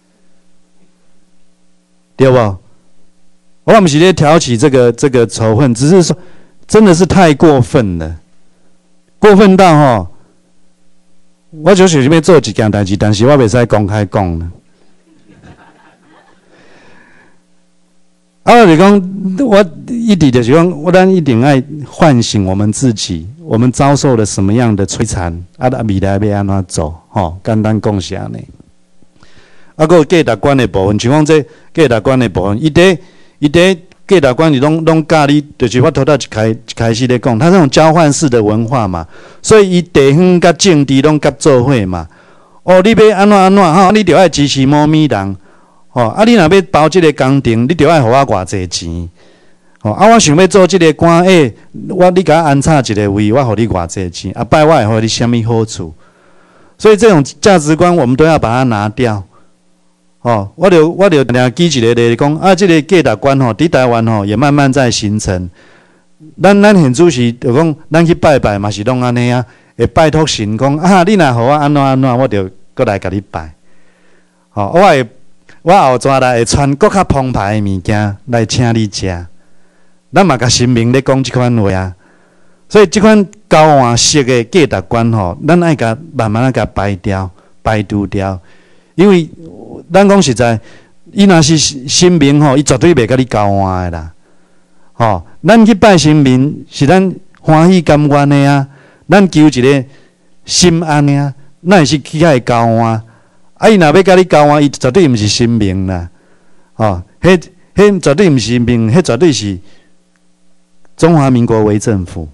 对不？我不是咧挑起这个仇恨，只是说。真的是太过分了，过分到我就是要做一件代志，但是我袂使公开讲了。就是讲，我一直就是讲，咱一定要唤醒我们自己，我们遭受了什么样的摧残，未来要安怎走？简单讲是安尼。还有价值观的部分，像讲这价值观的部分，伊伫价值观你拢教你，就是我头一开始咧讲，它这种交换式的文化嘛，所以伊地方甲政治拢甲做伙嘛。你要安怎你就要支持某咪人，你若要包这个工程，你就要互我偌济钱。 我想要做即个官，你甲我安插一个位，我互你偌济钱，摆我会互你什么好处？所以这种价值观，我们都要把它拿掉。我就举一个例讲，即个价值观伫台湾也慢慢在形成。咱现主席就讲，咱去拜拜嘛是拢安尼啊，会拜托神讲你若互我安怎，我就过来甲你拜。我后转来会穿更较澎湃的物件来请你食。咱嘛甲神明咧讲即款话啊，所以即款交换式的价值观咱爱甲慢慢甲排掉、排除掉，因为咱讲实在，伊若是神明伊绝对袂甲你交换的啦。咱去拜神明是咱欢喜甘愿的啊，咱求一个心安的啊，哪会是去甲伊交换？伊若要甲你交换，伊绝对毋是神明啦。迄绝对毋是神明，迄绝对是中华民国为政府。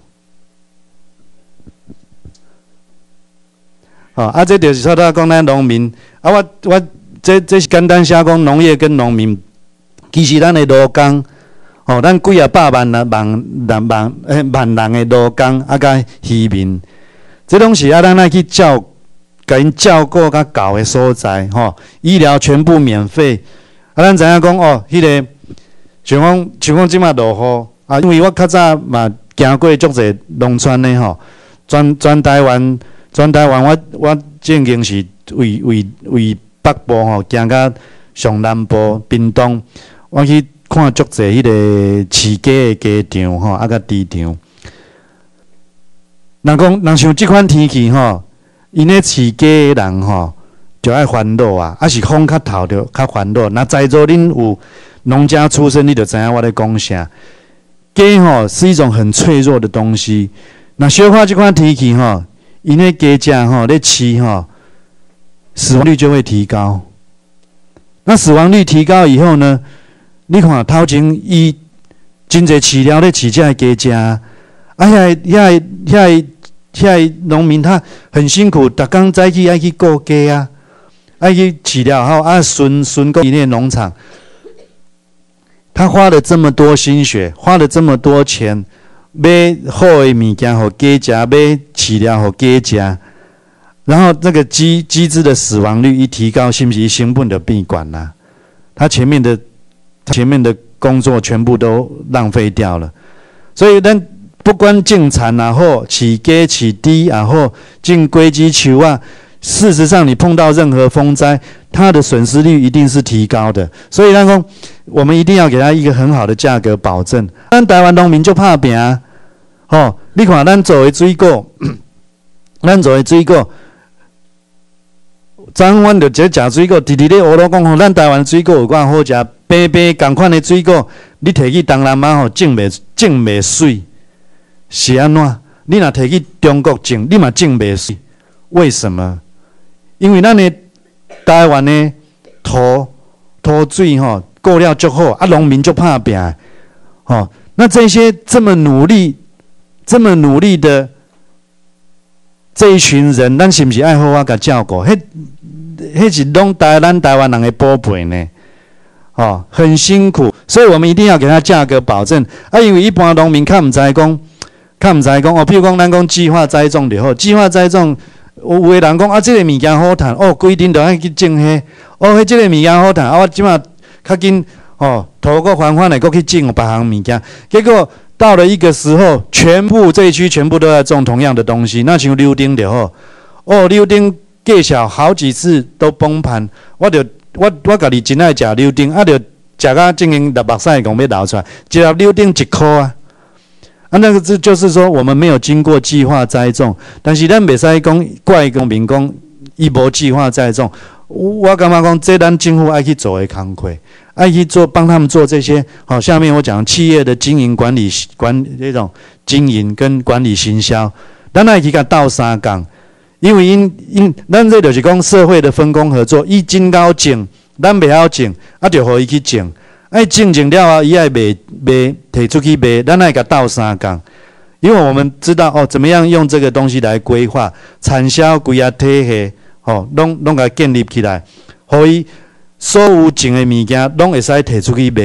这就是说到讲咱农民我这是简单写讲农业跟农民，其实咱的劳工咱几啊百万人的劳工甲渔民，这拢是咱爱去甲因照顾甲教的所在医疗全部免费。咱知影讲迄个像讲即马落雨因为我较早嘛行过足侪农村的全台湾我正经是为北部行到上南部屏东，我去看足侪迄个饲鸡的鸡场甲猪场。人像即款天气因咧饲鸡的人就爱烦恼啊，是风较透就较烦恼。若在座恁有农家出身，你就知影我咧讲啥。鸡是一种很脆弱的东西，那小可即款天气因咧鸡只咧饲死亡率就会提高。那死亡率提高以后呢？你看头前伊真侪饲料咧饲这鸡只，遐农民他很辛苦，逐工早起爱去顾鸡啊，爱去饲料后顺过伊那农场。他花了这么多心血，花了这么多钱，买好的物件互鸡食，买饲料互鸡食，然后那个鸡只的死亡率一提高，是不是伊成本就变悬啦？他前面的工作全部都浪费掉了。所以咱不管种田也好，饲鸡饲猪也好，种龟鸡树啊，事实上你碰到任何风灾，它的损失率一定是提高的。所以咱讲，我们一定要给他一个很好的价格保证。咱台湾农民就怕拼你看咱做的水果，昨昏阮就食水果，直咧学老讲咱台湾水果有偌好食，平同款的水果，你摕去东南亚种袂水，是安怎？你若摕去中国种，你嘛种袂水，为什么？因为咱的台湾的土水过了足好，农民就怕拼那这些这么努力的这一群人，咱是不是爱好好甲照顾？迄是拢咱台湾人的宝贝呢，很辛苦，所以我们一定要给他价格保证因为一般农民较毋知讲譬如讲咱讲计划栽种就好，计划栽种。有的人讲这个物件好赚规定就爱去种迄这个物件好赚我即马较紧土个缓缓的搁去种别项物件，结果到了一个时候，全部这一区全部都在种同样的东西，那像柳丁就好柳丁计小好几次都崩盘，我家己真爱食柳丁就食到正经目屎讲要流出来，一粒柳丁1块啊。那个就是说，我们没有经过计划栽种，但是咱袂使讲怪农民讲伊无计划栽种。我感觉讲，这咱政府爱去做的工作，爱去做帮他们做这些。下面我讲企业的经营管理这种经营跟管理行销，咱爱去甲斗相共，因为咱这就是讲社会的分工合作。伊真够种，咱袂晓种，就互伊去种。种了后，伊爱卖摕出去卖，咱爱甲斗相共。因为我们知道怎么样用这个东西来规划产销规啊体系，拢甲建立起来，互伊所有种的物件拢会使摕出去卖，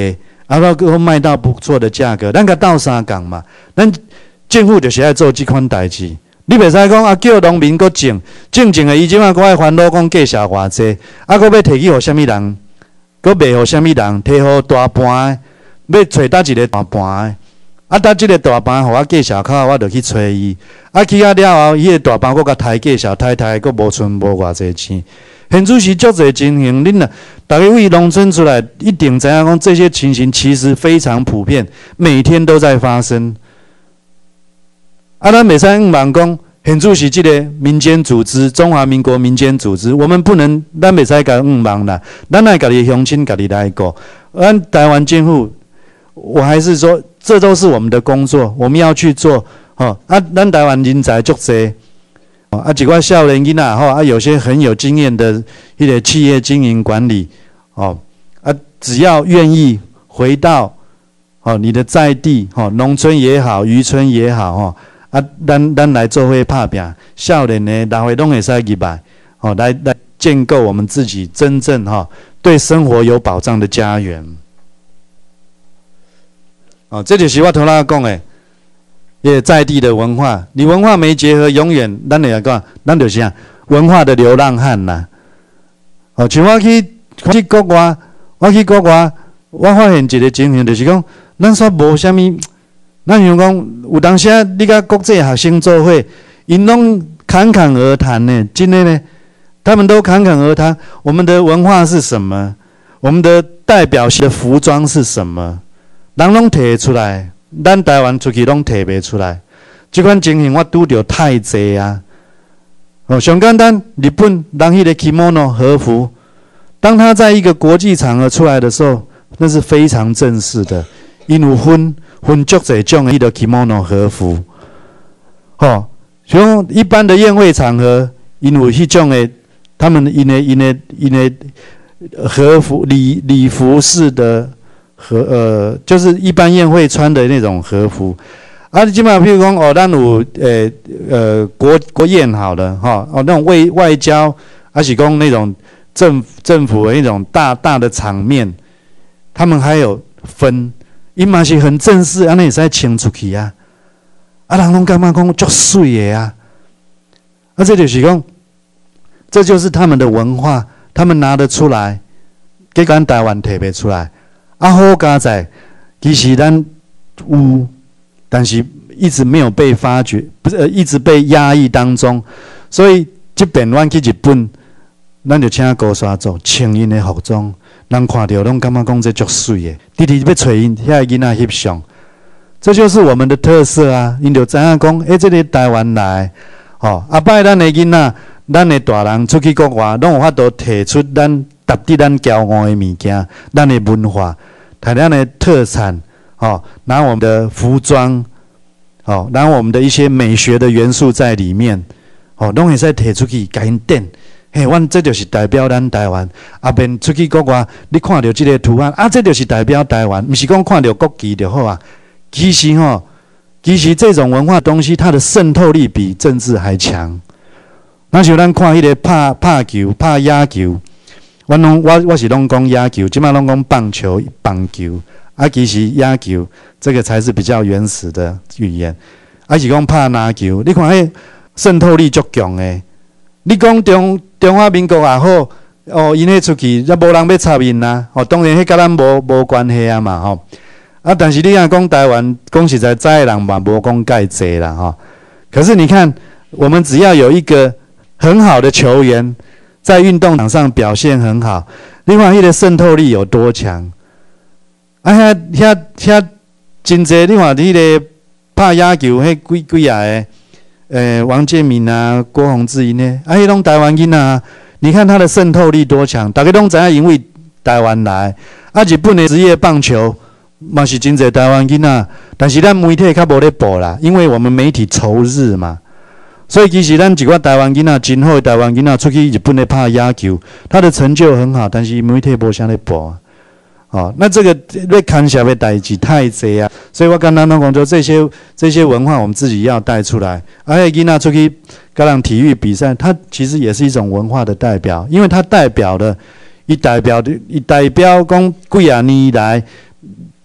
到搁卖到不错的价格，咱甲斗相共嘛。咱政府就是爱做即款代志。你袂使讲叫农民搁种的，伊即摆搁爱烦恼讲价钱偌济，搁要摕去互啥物人，搁卖互啥物人，摕互大盘的，要找倒一个大盘的，倒即个大盘互我价钱靠，我就去找伊，去了后，迄个大盘搁甲抬价钱，抬搁无剩无偌济钱。现主是足侪情形，恁大家为农村出来，一定知影讲这些情形其实非常普遍，每天都在发生。咱袂使妄讲，现主是这个民间组织，中华民国民间组织，我们不能，咱袂使甲妄啦，咱来家己乡亲家己来顾。咱台湾政府，我还是说，这都是我们的工作，我们要去做。咱台湾人才足侪，一寡少年囡仔有些很有经验的一个企业经营管理，只要愿意回到你的在地，农村也好，渔村也好，咱来做伙拍拼，少年的大伙拢会使入来，来建构我们自己真正对生活有保障的家园。这就是我头仔讲的，也在地的文化，你文化没结合，永远咱来讲，咱就是啥文化的流浪汉啦。像我去国外，我发现一个情形，就是讲，咱煞无啥物。咱想讲，有当时啊，你甲国际学生做伙，因拢侃侃而谈呢，真的呢，他们都侃侃而谈。我们的文化是什么？我们的代表性的服装是什么？人拢摕出来，咱台湾出去拢摕袂出来。这款情形我拄着太济啊！上简单，日本人迄个 kimono 和服，当他在一个国际场合出来的时候，那是非常正式的，因有分足侪种的迄个 kimono 和服，像一般的宴会场合，因有迄种的，他们因的和服礼服式的就是一般宴会穿的那种和服。即摆譬如讲咱有国宴好了那种外交，还是讲那种政府的那种大的场面，他们还有分。伊嘛是很正式，安尼会使穿出去啊！人拢感觉讲足水的啊！这就是讲，这就是他们的文化，他们拿得出来，给咱台湾摕袂出来。好佳在，其实咱有，但是一直没有被发掘，不是一直被压抑当中。所以这边阮去日本，咱就请高山族穿因的服装。人看到拢感觉讲这足水的，直直要找因遐个囡仔翕相，这就是我们的特色啊！因就知影讲，这个台湾来，摆咱的囡仔，咱的大人出去国外，拢有法度摕出咱值得咱骄傲的物件，咱的文化，台湾的特产，拿我们的服装，拿我们的一些美学的元素在里面，拢会使摕出去，甲因展。阮这就是代表咱台湾。免出去国外，你看到这个图案，这就是代表台湾，不是讲看到国旗就好啊。其实这种文化东西，它的渗透力比政治还强。那像咱看迄个拍球、拍野球，我是拢讲野球，即摆拢讲棒球、棒球。其实野球这个才是比较原始的语言。是讲拍篮球，你看渗透力足强的。你讲中华民国也好，因迄出去，无人要插因啦。当然迄甲咱无关系啊嘛，但是你若讲台湾，讲实在，知的人嘛无讲介济啦，可是你看，我们只要有一个很好的球员，在运动场上表现很好，你看迄个渗透力有多强？遐真济，你看迄个拍野球，迄几啊个。王建民啊，郭宏志因呢，迄拢台湾囡啊，你看他的渗透力多强，大家拢知影因为台湾来。日本的职业棒球嘛是真侪台湾囡啊，但是咱媒体较无咧报啦，因为我们媒体仇日嘛，所以其实咱一寡台湾囡仔，真好的台湾囡仔出去日本咧拍野球，他的成就很好，但是媒体无啥咧报。那这个要看下的代志太济啊，所以我刚刚拢讲说这些文化我们自己要带出来。囡仔出去跟人体育比赛，它其实也是一种文化的代表，因为它代表讲几啊年来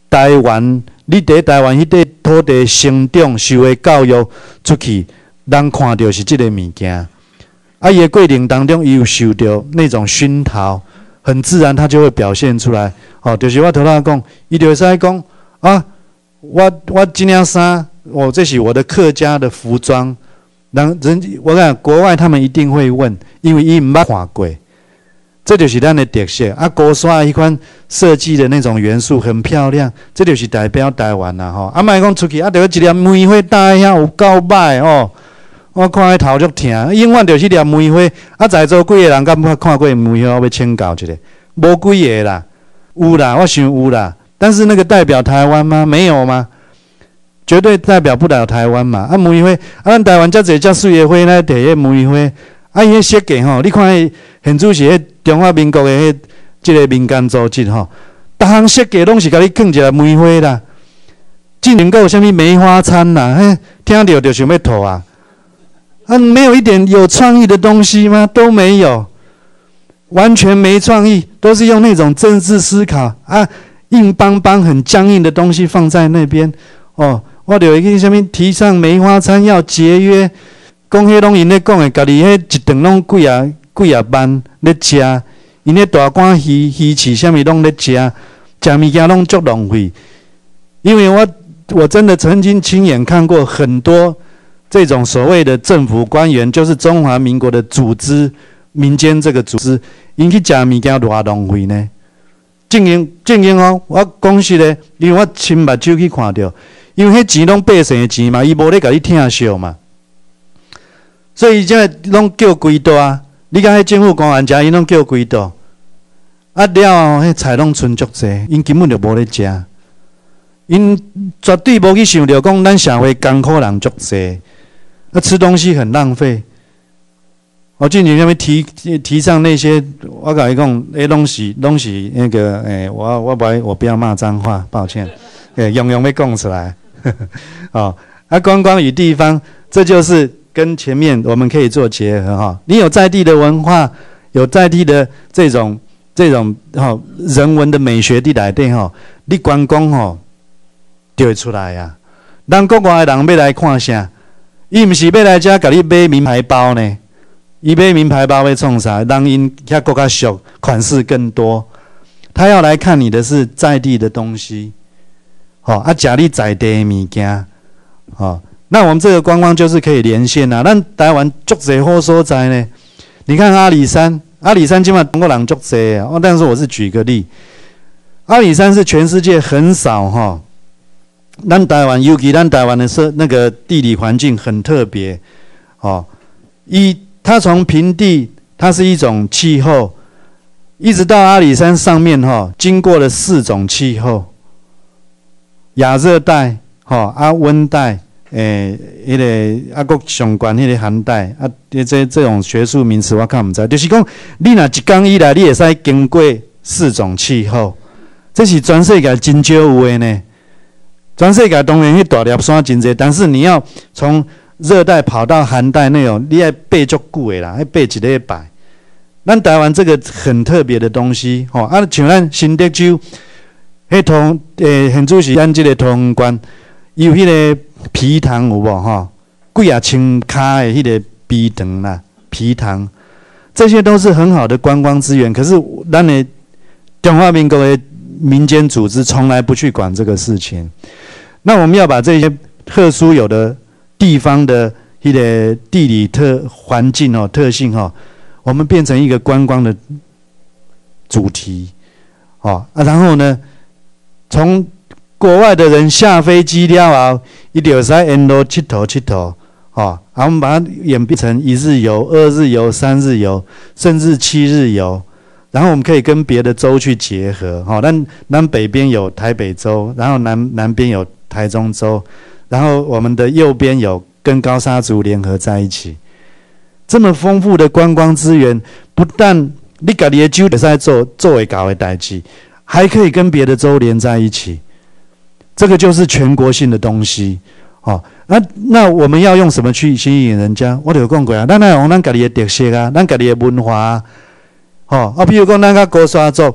台湾，你伫台湾迄块土地生长受的教育出去，人看到是即个物件。啊，伊的过程当中，伊有受到那种熏陶，很自然，他就会表现出来。哦，就是我头仔讲，伊就会使讲啊，我这件衫，这是我的客家的服装。我讲国外他们一定会问，因为伊毋捌看过。这就是咱的特色啊！高刷一款设计的那种元素很漂亮，这就是代表台湾啦吼！啊，莫讲出去啊，就一粒梅花戴遐有够歹哦！我看迄头足疼，永远就是粒梅花。啊，在座几个人敢捌看过梅花？我要请教一下，无几个啦，有啦，我想有啦。但是那个代表台湾吗？没有吗？绝对代表不了台湾嘛！啊，梅花啊，咱台湾遮济遮水的花来摕迄梅花，啊，伊迄设计吼，你看迄现主是迄。中华民国的即个民间组织吼，逐项设计拢是甲你放一个梅花啦，竟然阁有啥物梅花餐啦，听到就想要吐啊！啊，没有一点有创意的东西吗？都没有，完全没创意，都是用那种政治思考啊，硬邦邦、很僵硬的东西放在那边。哦，我就有一个啥物提倡梅花餐要节约，讲迄拢因咧讲的，家己迄一顿拢几啊万咧食，因咧大碗鱼翅啥物拢咧食，食物件拢足浪费。因为我真的曾经亲眼看过很多这种所谓的政府官员，就是中华民国的组织，民间这个组织，因去食物件偌浪费呢？正经哦，我讲实咧，因为我亲目睭去看到，因为迄钱拢百姓的钱嘛，伊无咧甲你疼惜嘛，所以这拢叫几大。你甲迄政府官员食，因拢叫几道，啊了后，迄菜拢剩足济，因根本就无咧食，因绝对无去想着讲咱社会艰苦人足济，啊吃东西很浪费。我最近那边提倡那些，我甲伊讲，拢是那个，我不要骂脏话，抱歉，用要讲出来，哦，啊观光与地方，这就是。跟前面我们可以做结合哈，你有在地的文化，有在地的这种人文的美学伫内底吼，你观光吼就会出来呀。咱国外的人要来看啥？伊毋是要来遮甲你买名牌包呢？伊买名牌包要创啥？人因遐国较俗，款式更多。他要来看你的是在地的东西，吼啊，食你在地的物件，吼。那我们这个观光就是可以连线啊，咱台湾足侪好所在呢。你看阿里山今晚中国人足侪啊，但是我是举个例，阿里山是全世界很少哈。咱台湾尤其咱台湾的那个地理环境很特别，哦，它从平地，它是一种气候，一直到阿里山上面哈，经过了4种气候，亚热带，温带。迄个国上悬迄个寒带啊，这种学术名词我看唔知，就是讲你若一天以来，你会使经过4种气候，这是全世界真少有的呢。全世界当然迄大粒山真济，但是你要从热带跑到寒带那种，你要爬足久的啦，要爬一礼拜。咱台湾这个很特别的东西，像咱新德州，迄现主是咱这个桃园县，有迄个。皮糖有无几啊千卡的迄个皮糖啦，皮糖，这些都是很好的观光资源。可是咱的中华民国的民间组织从来不去管这个事情。那我们要把这些特殊有的地方的迄个地理环境特性我们变成一个观光的主题然后呢，从国外的人下飞机了后，伊就会使沿路佚佗，我们把它演变成1日游、2日游、3日游，甚至7日游。然后我们可以跟别的州去结合，咱北边有台北州，然后南边有台中州，然后我们的右边有跟高沙族联合在一起。这么丰富的观光资源，不但你家己的州会使做会到的代志，还可以跟别的州连在一起。这个就是全国性的东西，那我们要用什么去吸引人家？我就有讲过啊，咱要用咱家己的特色啊，咱家己的文化啊，比如讲咱甲高沙族，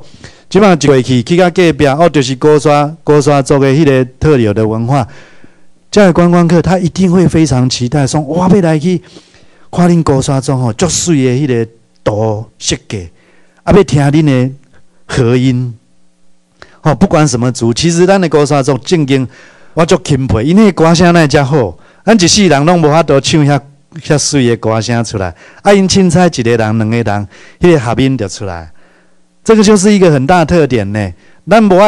即摆一过去到隔壁，就是高沙族的迄个特有的文化。这个观光客他一定会非常期待，说哇，要来去看恁高沙族吼，足水的迄个图设计，啊，要听恁的和音。不管什么族，其实咱的高沙族正经，我足钦佩，因为歌声那遮好，咱一世人拢无法度唱遐水的歌声出来。啊，因凊彩一个人、两个人，迄个合音就出来。这个就是一个很大特点呢。咱无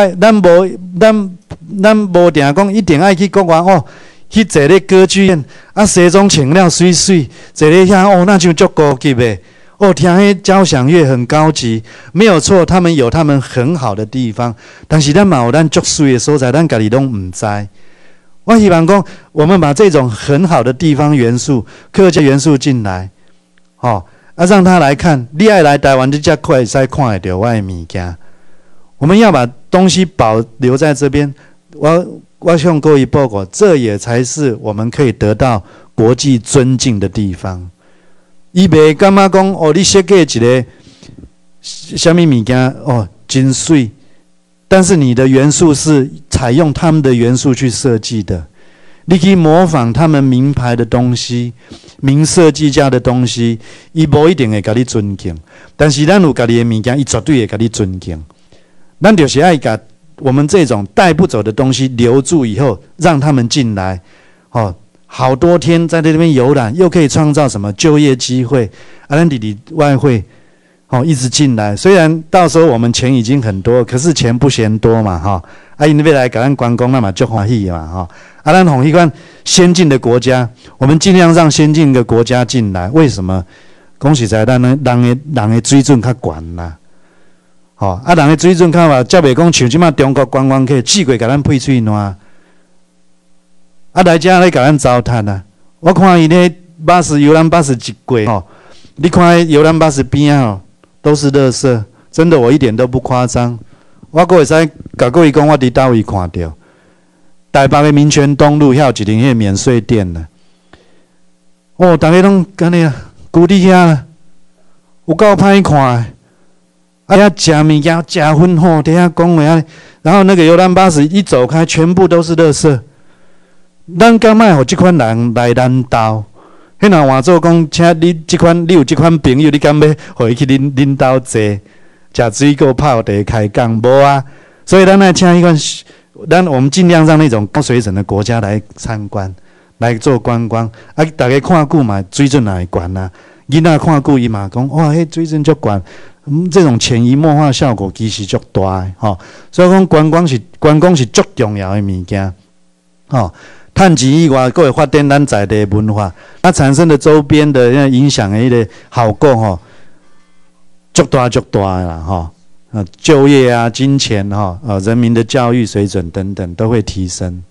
定讲一定爱去国外去坐咧歌剧院，啊西装穿了水水，坐咧遐那就足高级的。听迄交响乐很高级，没有错，他们有他们很好的地方，但是咱嘛有咱足水的所在，咱家己拢唔知。我希望讲，我们把这种很好的地方元素、客家元素进来，让他来看。你爱来台湾，你才可以使看得到我的物件。我们要把东西保留在这边。我向各位报告，这也才是我们可以得到国际尊敬的地方。伊袂感觉讲你设计一个什么物件真水，但是你的元素是采用他们的元素去设计的，你可以模仿他们名牌的东西、名设计家的东西，伊无一定会甲你尊敬，但是咱有家己的物件，伊绝对会甲你尊敬。咱就是爱甲我们这种带不走的东西留住以后，让他们进来，好多天在这边游览，又可以创造什么就业机会，咱里外汇，一直进来。虽然到时候我们钱已经很多，可是钱不嫌多嘛，因为来给咱观光，那么就欢喜嘛，咱从一个先进的国家，我们尽量让先进的国家进来。为什么？讲实在，咱人的水准较悬啦，人的水准较话，才袂讲像即马中国观光客四月给咱配喙烂。来遮咧，甲咱糟蹋啊！我看伊咧游览巴士一过你看游览巴士边都是垃圾，真的，我一点都不夸张。我阁会使甲各位讲，我伫倒位看到台北的民权东路遐有一间迄免税店呢。大家拢安尼啊，伫遐有够歹看的。遐食物件食薰吼，伫遐讲话然后那个游览巴士一走开，全部都是垃圾。咱敢莫互即款人来咱兜？迄若换做讲，请你有即款朋友，你敢要互伊去恁兜坐，食水果、泡茶、开讲无啊？所以咱来请迄款，我们尽量让那种高水准的国家来参观，来做观光。大家看久嘛，水准也会悬啊。囡仔看久伊嘛讲，哇，迄水准足悬。这种潜移默化效果其实足大的所以讲观光是足重要的物件趁钱以外，还会发展咱在地文化，它产生的周边的影响的迄个效果足大的啦就业啊、金钱人民的教育水准等等都会提升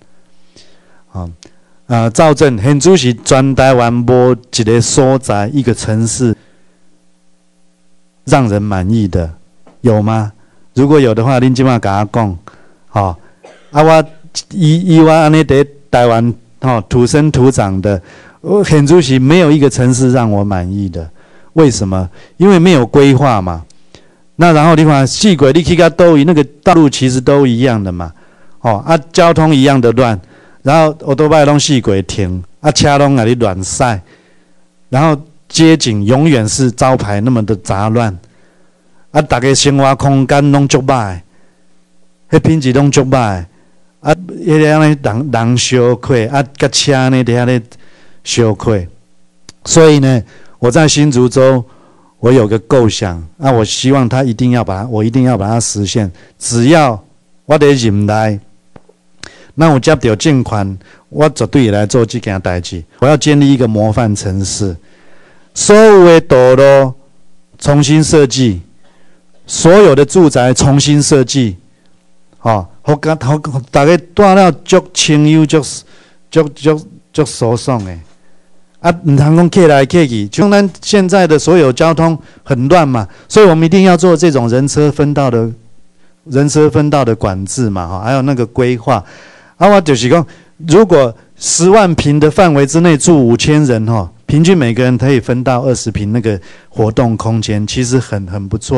造证现主是全台湾无一个所在一个城市让人满意的，有吗？如果有的话，恁即马甲我讲我以我安尼在台湾土生土长的，我很主席没有一个城市让我满意的。为什么？因为没有规划嘛。那然后你看四轨，你去到倒位，那个道路其实都一样的嘛。交通一样的乱，然后欧多拜拢四轨停，车拢在那里乱塞，然后街景永远是招牌那么的杂乱，大家生活空间拢足歹，迄品质拢足歹。迄个安尼人相亏甲车呢伫遐咧相亏，所以呢，我在新竹州，我有个构想我希望我一定要把它实现。只要我伫任内，那我接到政款，我绝对来做这件代志。我要建立一个模范城市，所有的道路重新设计，所有的住宅重新设计，大家住了足清幽、足舒爽的。唔通讲客来客去，就咱现在的所有交通很乱嘛，所以我们一定要做这种人车分道的管制嘛，还有那个规划。我就是讲，如果10万坪的范围之内住5000人平均每个人可以分到20坪那个活动空间，其实很不错。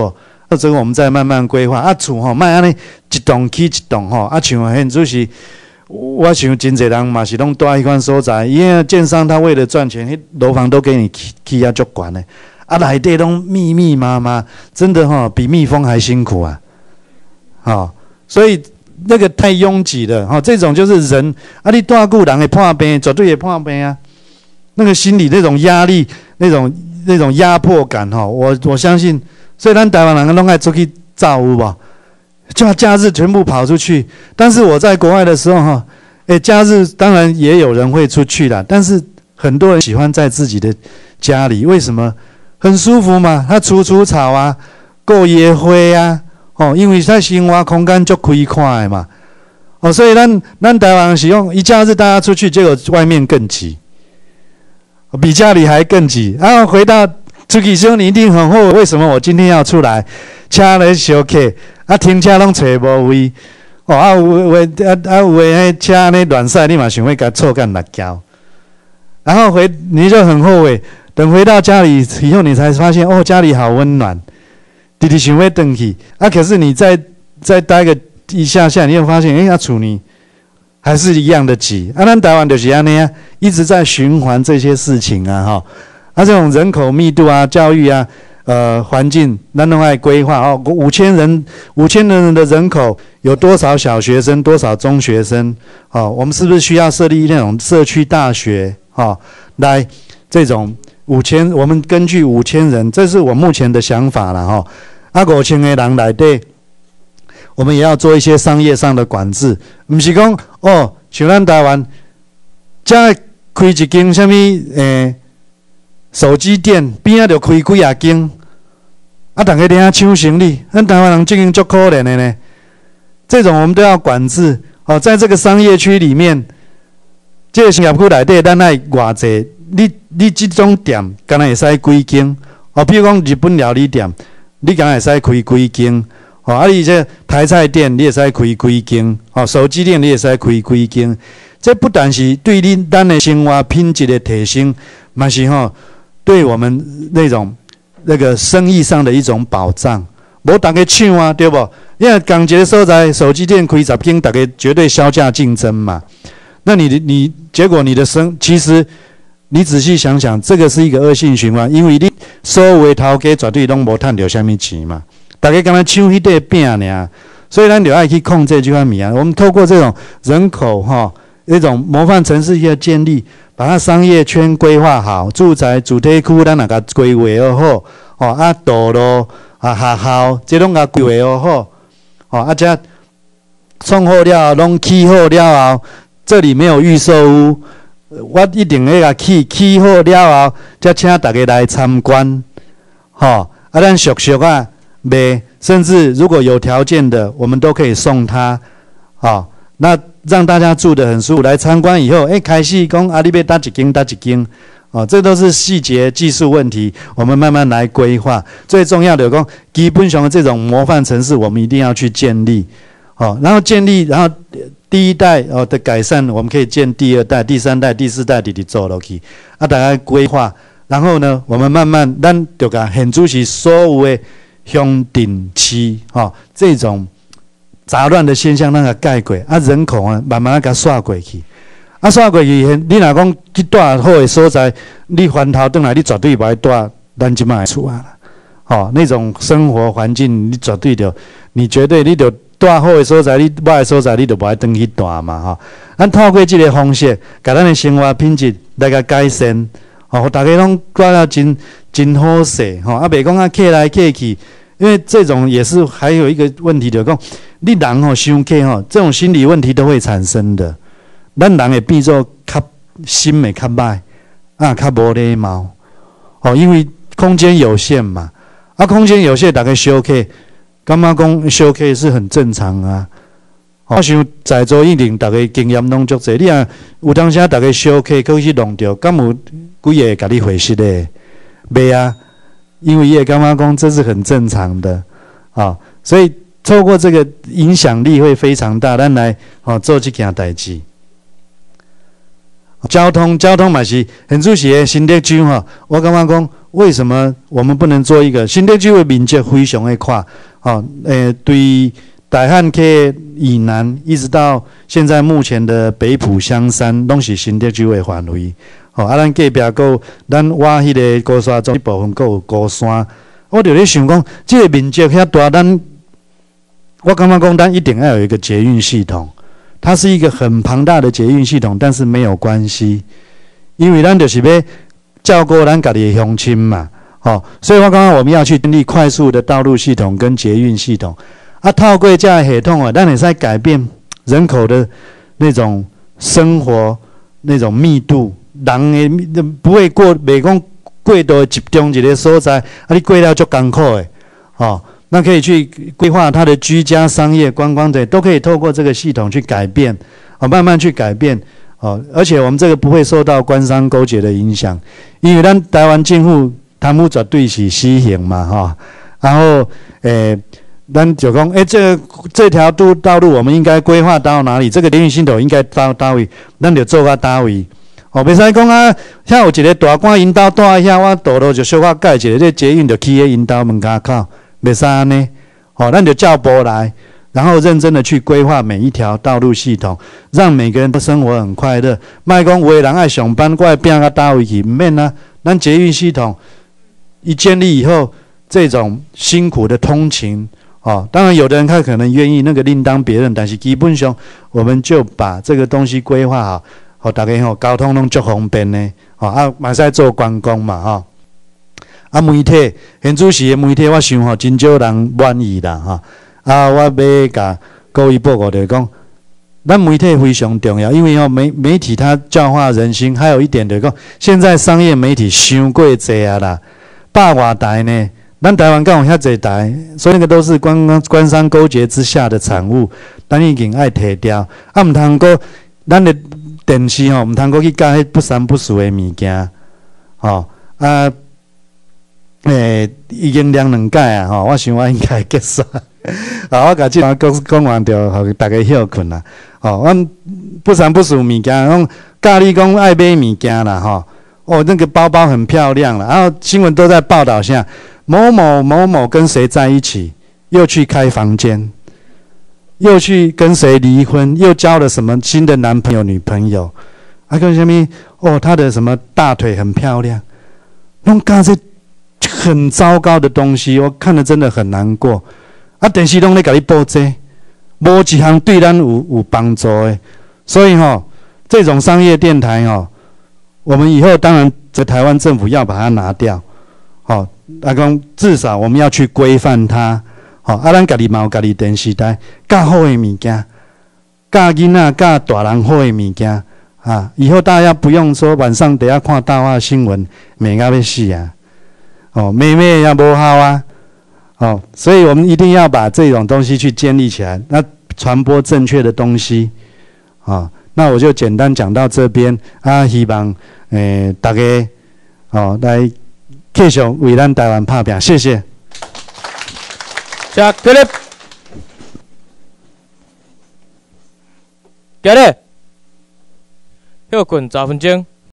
这个我们再慢慢规划。厝吼，莫安尼一栋起一栋吼，像现主席，我想真侪人嘛是拢住迄款所在，因为建商他为了赚钱，迄楼房都给你起足悬的，内底拢密密麻麻，真的吼比蜜蜂还辛苦啊！所以那个太拥挤了，这种就是人你住久人会破病，绝对会破病啊！那个心理那种压力，那种压迫感我相信。所以咱台湾人拢爱出去走有无？就假日全部跑出去。但是我在国外的时候假日当然也有人会出去啦，但是很多人喜欢在自己的家里，为什么？很舒服嘛，他除草啊，够野花啊，因为在生活空间足开阔的嘛，所以咱台湾人是用一假日大家出去，结果外面更挤，比家里还更挤，然后回到。出去时候你一定很后悔，为什么我今天要出来？车咧小客，停车拢找无位，有诶车咧乱驶，你嘛想要甲错干辣椒，然后你就很后悔。等回到家里以后，你才发现家里好温暖，弟弟想要回去可是你再待个一下，你会发现厝里还是一样的挤咱台湾就是安尼啊，一直在循环这些事情啊这种人口密度啊、教育啊、环境，咱都爱规划5000人的人口，有多少小学生，多少中学生？我们是不是需要设立那种社区大学？来这种我们根据5000人，这是我目前的想法啦5000个人内底，我们也要做一些商业上的管制，不是讲像咱台湾，才开一间什么手机店边仔就开几啊间，大家伫遐抢生意，咱台湾人经营足可怜的呢。这种我们都要管制。在这个商业区里面，这个商业区内底，咱爱偌济？你这种店，敢若会使几间？比如讲日本料理店，你敢若会使开几间？你这台菜店，你会使开几间？手机店，你会使开几间？这不但是对咱的生活品质的提升，嘛是对我们那个生意上的一种保障，无大家抢啊，对不？因为同一个所在手机店开10间，大家绝对销价竞争嘛。那你结果你的其实你仔细想想，这个是一个恶性循环，因为你所有的头家绝对拢无赚到什么钱嘛，大家敢若抢迄块饼尔，所以咱就要去控制这款物啊。我们透过这种人口一种模范城市的建立。把它商业圈规划好，住宅主题区咱也甲规划好，道路学校这拢甲规划好，这创好了拢起好了后，这里没有预售屋，我一定要甲起好了后，才请大家来参观，咱熟卖，甚至如果有条件的，我们都可以送他，那。让大家住得很舒服，来参观以后，开始讲你要搭一间，这都是细节技术问题，我们慢慢来规划。最重要的讲，基本上的这种模范城市，我们一定要去建立，然后第一代的改善，我们可以建第2代、第3代、第4代直做下去，大家规划，然后呢，我们慢慢，咱就甲现主席所有的乡镇市，这种。杂乱的现象，咱个解决人口慢慢甲刷过去，刷过去，你若讲去住好的所在，你翻头转来，你绝对不爱住咱即摆的厝啊！那种生活环境，你绝对你住好的所在，你歹的所在，你就不爱转去住嘛！咱透过这个方式，甲咱的生活品质来个改善，大家拢过了真好势，袂讲客来客去。因为这种也是还有一个问题，就是讲你人伤客这种心理问题都会产生的。咱人会变作较心会较歹较无礼貌因为空间有限嘛空间有限，大家伤客，感觉讲伤客是很正常啊。我想在座一定大家经验拢足侪，你有当时大家伤客可去弄着，敢有几个会甲你回息的？袂啊。因为也刚刚讲这是很正常的所以透过这个影响力会非常大，咱来做这件代志。交通嘛是很主席的新德州我感觉讲为什么我们不能做一个新德州的面积非常的宽？对大汉溪以南一直到现在目前的北埔香山，都是新德州的范围。咱隔壁有咱我迄个高山中一部分，还有高山。我就咧想讲，这个面积遐大，我感觉讲，咱一定要有一个捷运系统。它是一个很庞大的捷运系统，但是没有关系，因为咱就是要照顾咱家己的乡亲嘛。所以我刚刚我们要去建立快速的道路系统跟捷运系统。透过这样的系统咱会使改变人口的那种生活那种密度，人的不会过，袂讲过度集中一个所在，你过了就艰苦的，那可以去规划它的居家、商业、观光等，都可以透过这个系统去改变，慢慢去改变，而且我们这个不会受到官商勾结的影响，因为咱台湾政府贪污绝对是死刑嘛，然后咱就讲，这条道路我们应该规划到哪里？这个捷运系统应该到哪位？咱就做到哪位？袂使讲啊，遐有一个大官引导带遐，我道路就小可改一个，这捷运就起喺引导门口口，袂使安尼。咱就照步来，然后认真的去规划每一条道路系统，让每个人都生活很快乐。莫讲有的人爱上班，我爱拼到倒位去，唔免啊。咱捷运系统一建立以后，这种辛苦的通勤。当然有的人他可能愿意，那个另当别论。但是基本上，我们就把这个东西规划好，大家交通拢足方便呢。嘛使做观光嘛，媒体，现主席的媒体，我想真少人满意啦，我要甲各位报告就是讲，咱媒体非常重要，因为媒体它教化人心。还有一点就是讲，现在商业媒体伤过济啊啦，100多台呢。咱台湾敢有遐济台，所以那个都是官商勾结之下的产物，咱已经爱摕掉。唔通过咱的电视唔通过去教迄不三不四的物件，已经2届啊，我想我应该会结束。我甲即段讲完就互大家休困啦。阮不三不四物件，讲教你讲爱买物件啦，那个包包很漂亮了，然后新闻都在报道下。某某某某跟谁在一起，又去开房间，又去跟谁离婚，又交了什么新的男朋友女朋友，跟什么他的什么大腿很漂亮，弄干这很糟糕的东西，我看了真的很难过。电视拢在给你报这，无一项对咱有帮助的。所以这种商业电台我们以后当然在台湾政府要把它拿掉。讲至少我们要去规范它。咱家己嘛有家己电视台，教好的物件，教囡仔、教大人好的物件以后大家不用说晚上等下看大话新闻，美到要死啊！妹妹也无好啊！所以我们一定要把这种东西去建立起来，那传播正确的东西那我就简单讲到这边希望大家来。继续为咱台湾打拼，谢谢。 下起立，起立，休困10分钟。